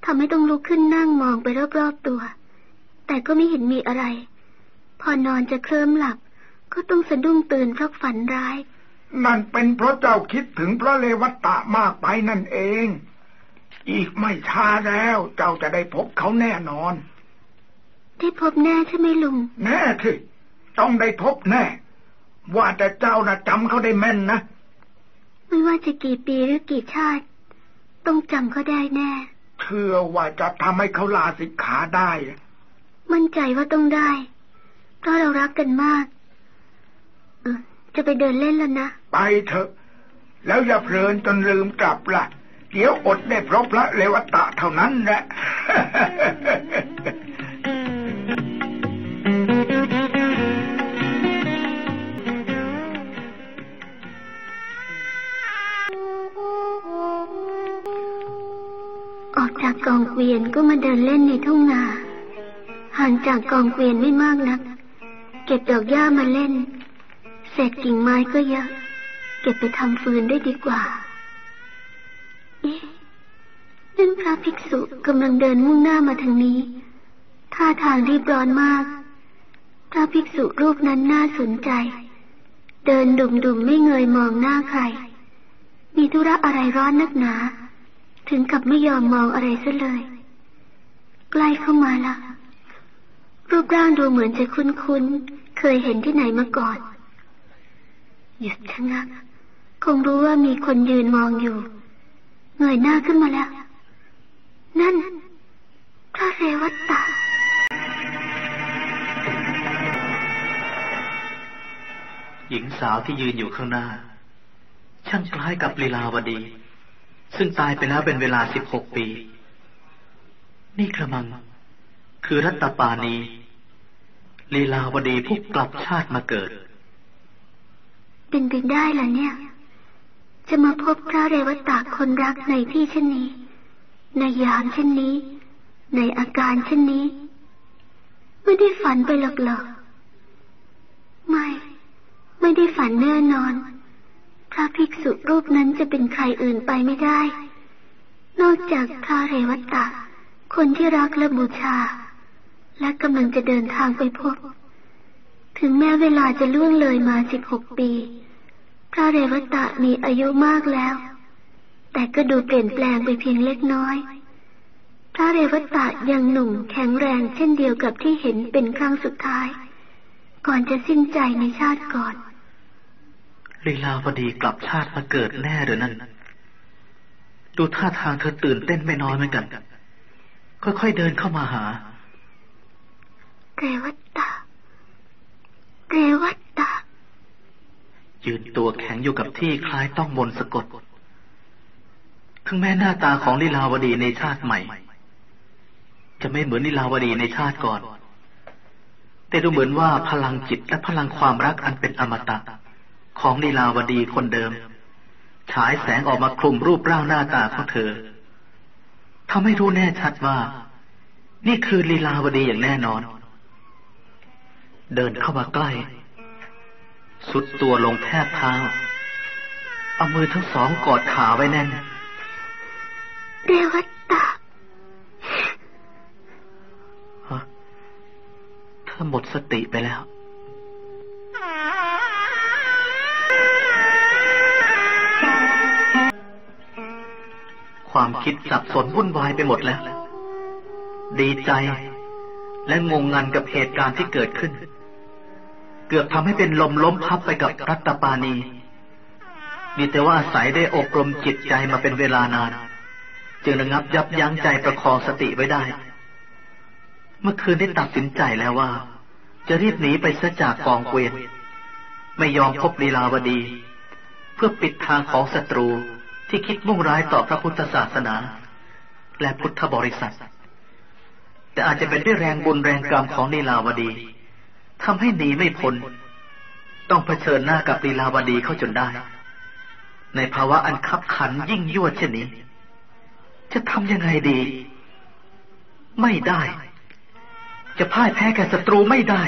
ทำให้ต้องลุกขึ้นนั่งมองไปรอบๆตัวแต่ก็ไม่เห็นมีอะไรพอนอนจะเคลิ้มหลับก็ต้องสะดุ้งตื่นเพราะฝันร้ายนั่นเป็นเพราะเจ้าคิดถึงพระเรวัตตะมากไปนั่นเองอีกไม่ช้าแล้วเจ้าจะได้พบเขาแน่นอนได้พบแน่ใช่ไหมลุงแน่สิต้องได้พบแน่ว่าแต่เจ้าน่ะจำเขาได้แม่นนะไม่ว่าจะกี่ปีหรือกี่ชาติต้องจำเขาได้แน่เชื่อว่าจะทำให้เขาลาสิกขาได้มั่นใจว่าต้องได้เพราะเรารักกันมากจะไปเดินเล่นแล้วนะไปเถอะแล้วอย่าเพลินจนลืมกลับล่ะเดี๋ยวอดได้เพราะพระเรวัตตะเท่านั้นแหละออกจากกองเกวียนก็มาเดินเล่นในทุ่งนาห่างจากกองเกวียนไม่มากนักเก็บดอกหญ้ามาเล่นเศษกิ่งไม้ก็เยอะเก็บไปทำฟืนได้ดีกว่านั่นพระภิกษุกำลังเดินมุ่งหน้ามาทางนี้ท่าทางรีบร้อนมากพระภิกษุรูปนั้นน่าสนใจเดินดุ่มๆไม่เงยมองหน้าใครมีธุระอะไรร้อนนักหนาถึงกับไม่ยอมมองอะไรซะเลยใกล้เข้ามาละรูปร่างดูเหมือนจะคุ้นๆเคยเห็นที่ไหนมาก่อนหยุดชะงักคงรู้ว่ามีคนยืนมองอยู่เงยหน้าขึ้นมาแล้วนั่นพระเรวัตตะหญิงสาวที่ยืนอยู่ข้างหน้าช่างคล้ายกับลีลาวดีซึ่งตายไปแล้วเป็นเวลา16 ปีนี่กระมังคือรัตตปานีลีลาวดีผู้กลับชาติมาเกิดเป็นไปได้ล่ะเนี่ยจะมาพบพระเรวัตตะคนรักในที่เช่นนี้ในยามเช่นนี้ในอาการเช่นนี้ไม่ได้ฝันไปหรอกไม่ได้ฝันแน่นอนพระภิกษุรูปนั้นจะเป็นใครอื่นไปไม่ได้นอกจากพระเรวัตตะคนที่รักและบูชาและกำลังจะเดินทางไปพบถึงแม้เวลาจะล่วงเลยมา16 ปีพระเรวัตตะมีอายุมากแล้วแต่ก็ดูเปลี่ยนแปลงไปเพียงเล็กน้อยพระเรวัตตะยังหนุ่มแข็งแรงเช่นเดียวกับที่เห็นเป็นครั้งสุดท้ายก่อนจะสิ้นใจในชาติก่อนลีลาวดีกลับชาติมาเกิดแน่หรือนั่นดูท่าทางเธอตื่นเต้นไม่น้อยเหมือนกันค่อยๆเดินเข้ามาหาเรวัตตะยืนตัวแข็งอยู่กับที่คล้ายต้องมนต์สะกดถึงแม้หน้าตาของลีลาวดีในชาติใหม่จะไม่เหมือนลีลาวดีในชาติก่อนแต่ดูเหมือนว่าพลังจิตและพลังความรักอันเป็นอมตะของลีลาวดีคนเดิมฉายแสงออกมาคลุมรูปร่างหน้าตาของเธอทำให้รู้แน่ชัดว่านี่คือลีลาวดีอย่างแน่นอนเดินเข้ามาใกล้สุดตัวลงแทบเท้าเอามือทั้งสองกอดขาไว้แน่นเรวัตตะเธอหมดสติไปแล้วความคิดสับสนวุ่นวายไปหมดแล้วดีใจและงงงันกับเหตุการณ์ที่เกิดขึ้นเกือบทำให้เป็นลมล้มพับไปกับรัตตปานีมีแต่ว่าอาศัยได้อบรมจิตใจมาเป็นเวลานานจึงระงับยับยั้งใจประคองสติไว้ได้เมื่อคืนได้ตัดสินใจแล้วว่าจะรีบหนีไปซะจากกองเกวียนไม่ยอมพบลีลาวดีเพื่อปิดทางของศัตรูที่คิดมุ่งร้ายต่อพระพุทธศาสนาและพุทธบริษัทแต่อาจจะเป็นด้วยแรงบุญแรงกรรมของลีลาวดีทำให้หนีไม่พ้นต้องเผชิญหน้ากับลีลาวดีเข้าจนได้ในภาวะอันคับขันยิ่งยวดเช่นนี้จะทำยังไงดีไม่ได้จะพ่ายแพ้แก่ศัตรูไม่ได้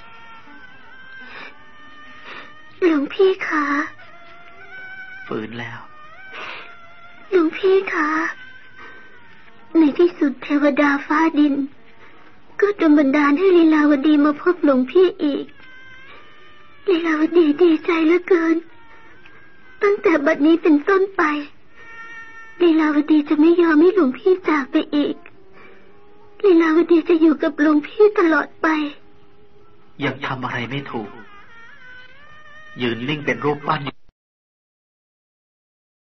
หลวงพี่คะฝืนแล้วหลวงพี่คะในในที่สุดเทวดาฟ้าดินก็ดลบันดาลให้ลีลาวดีมาพบหลวงพี่อีกลีลาวดีดีใจเหลือเกินตั้งแต่บัดนี้เป็นต้นไปลีลาวดีจะไม่ยอมให้หลวงพี่จากไปอีกลีลาวดีจะอยู่กับหลวงพี่ตลอดไปยังทำอะไรไม่ถูกยืนนิ่งเป็นรูปปั้น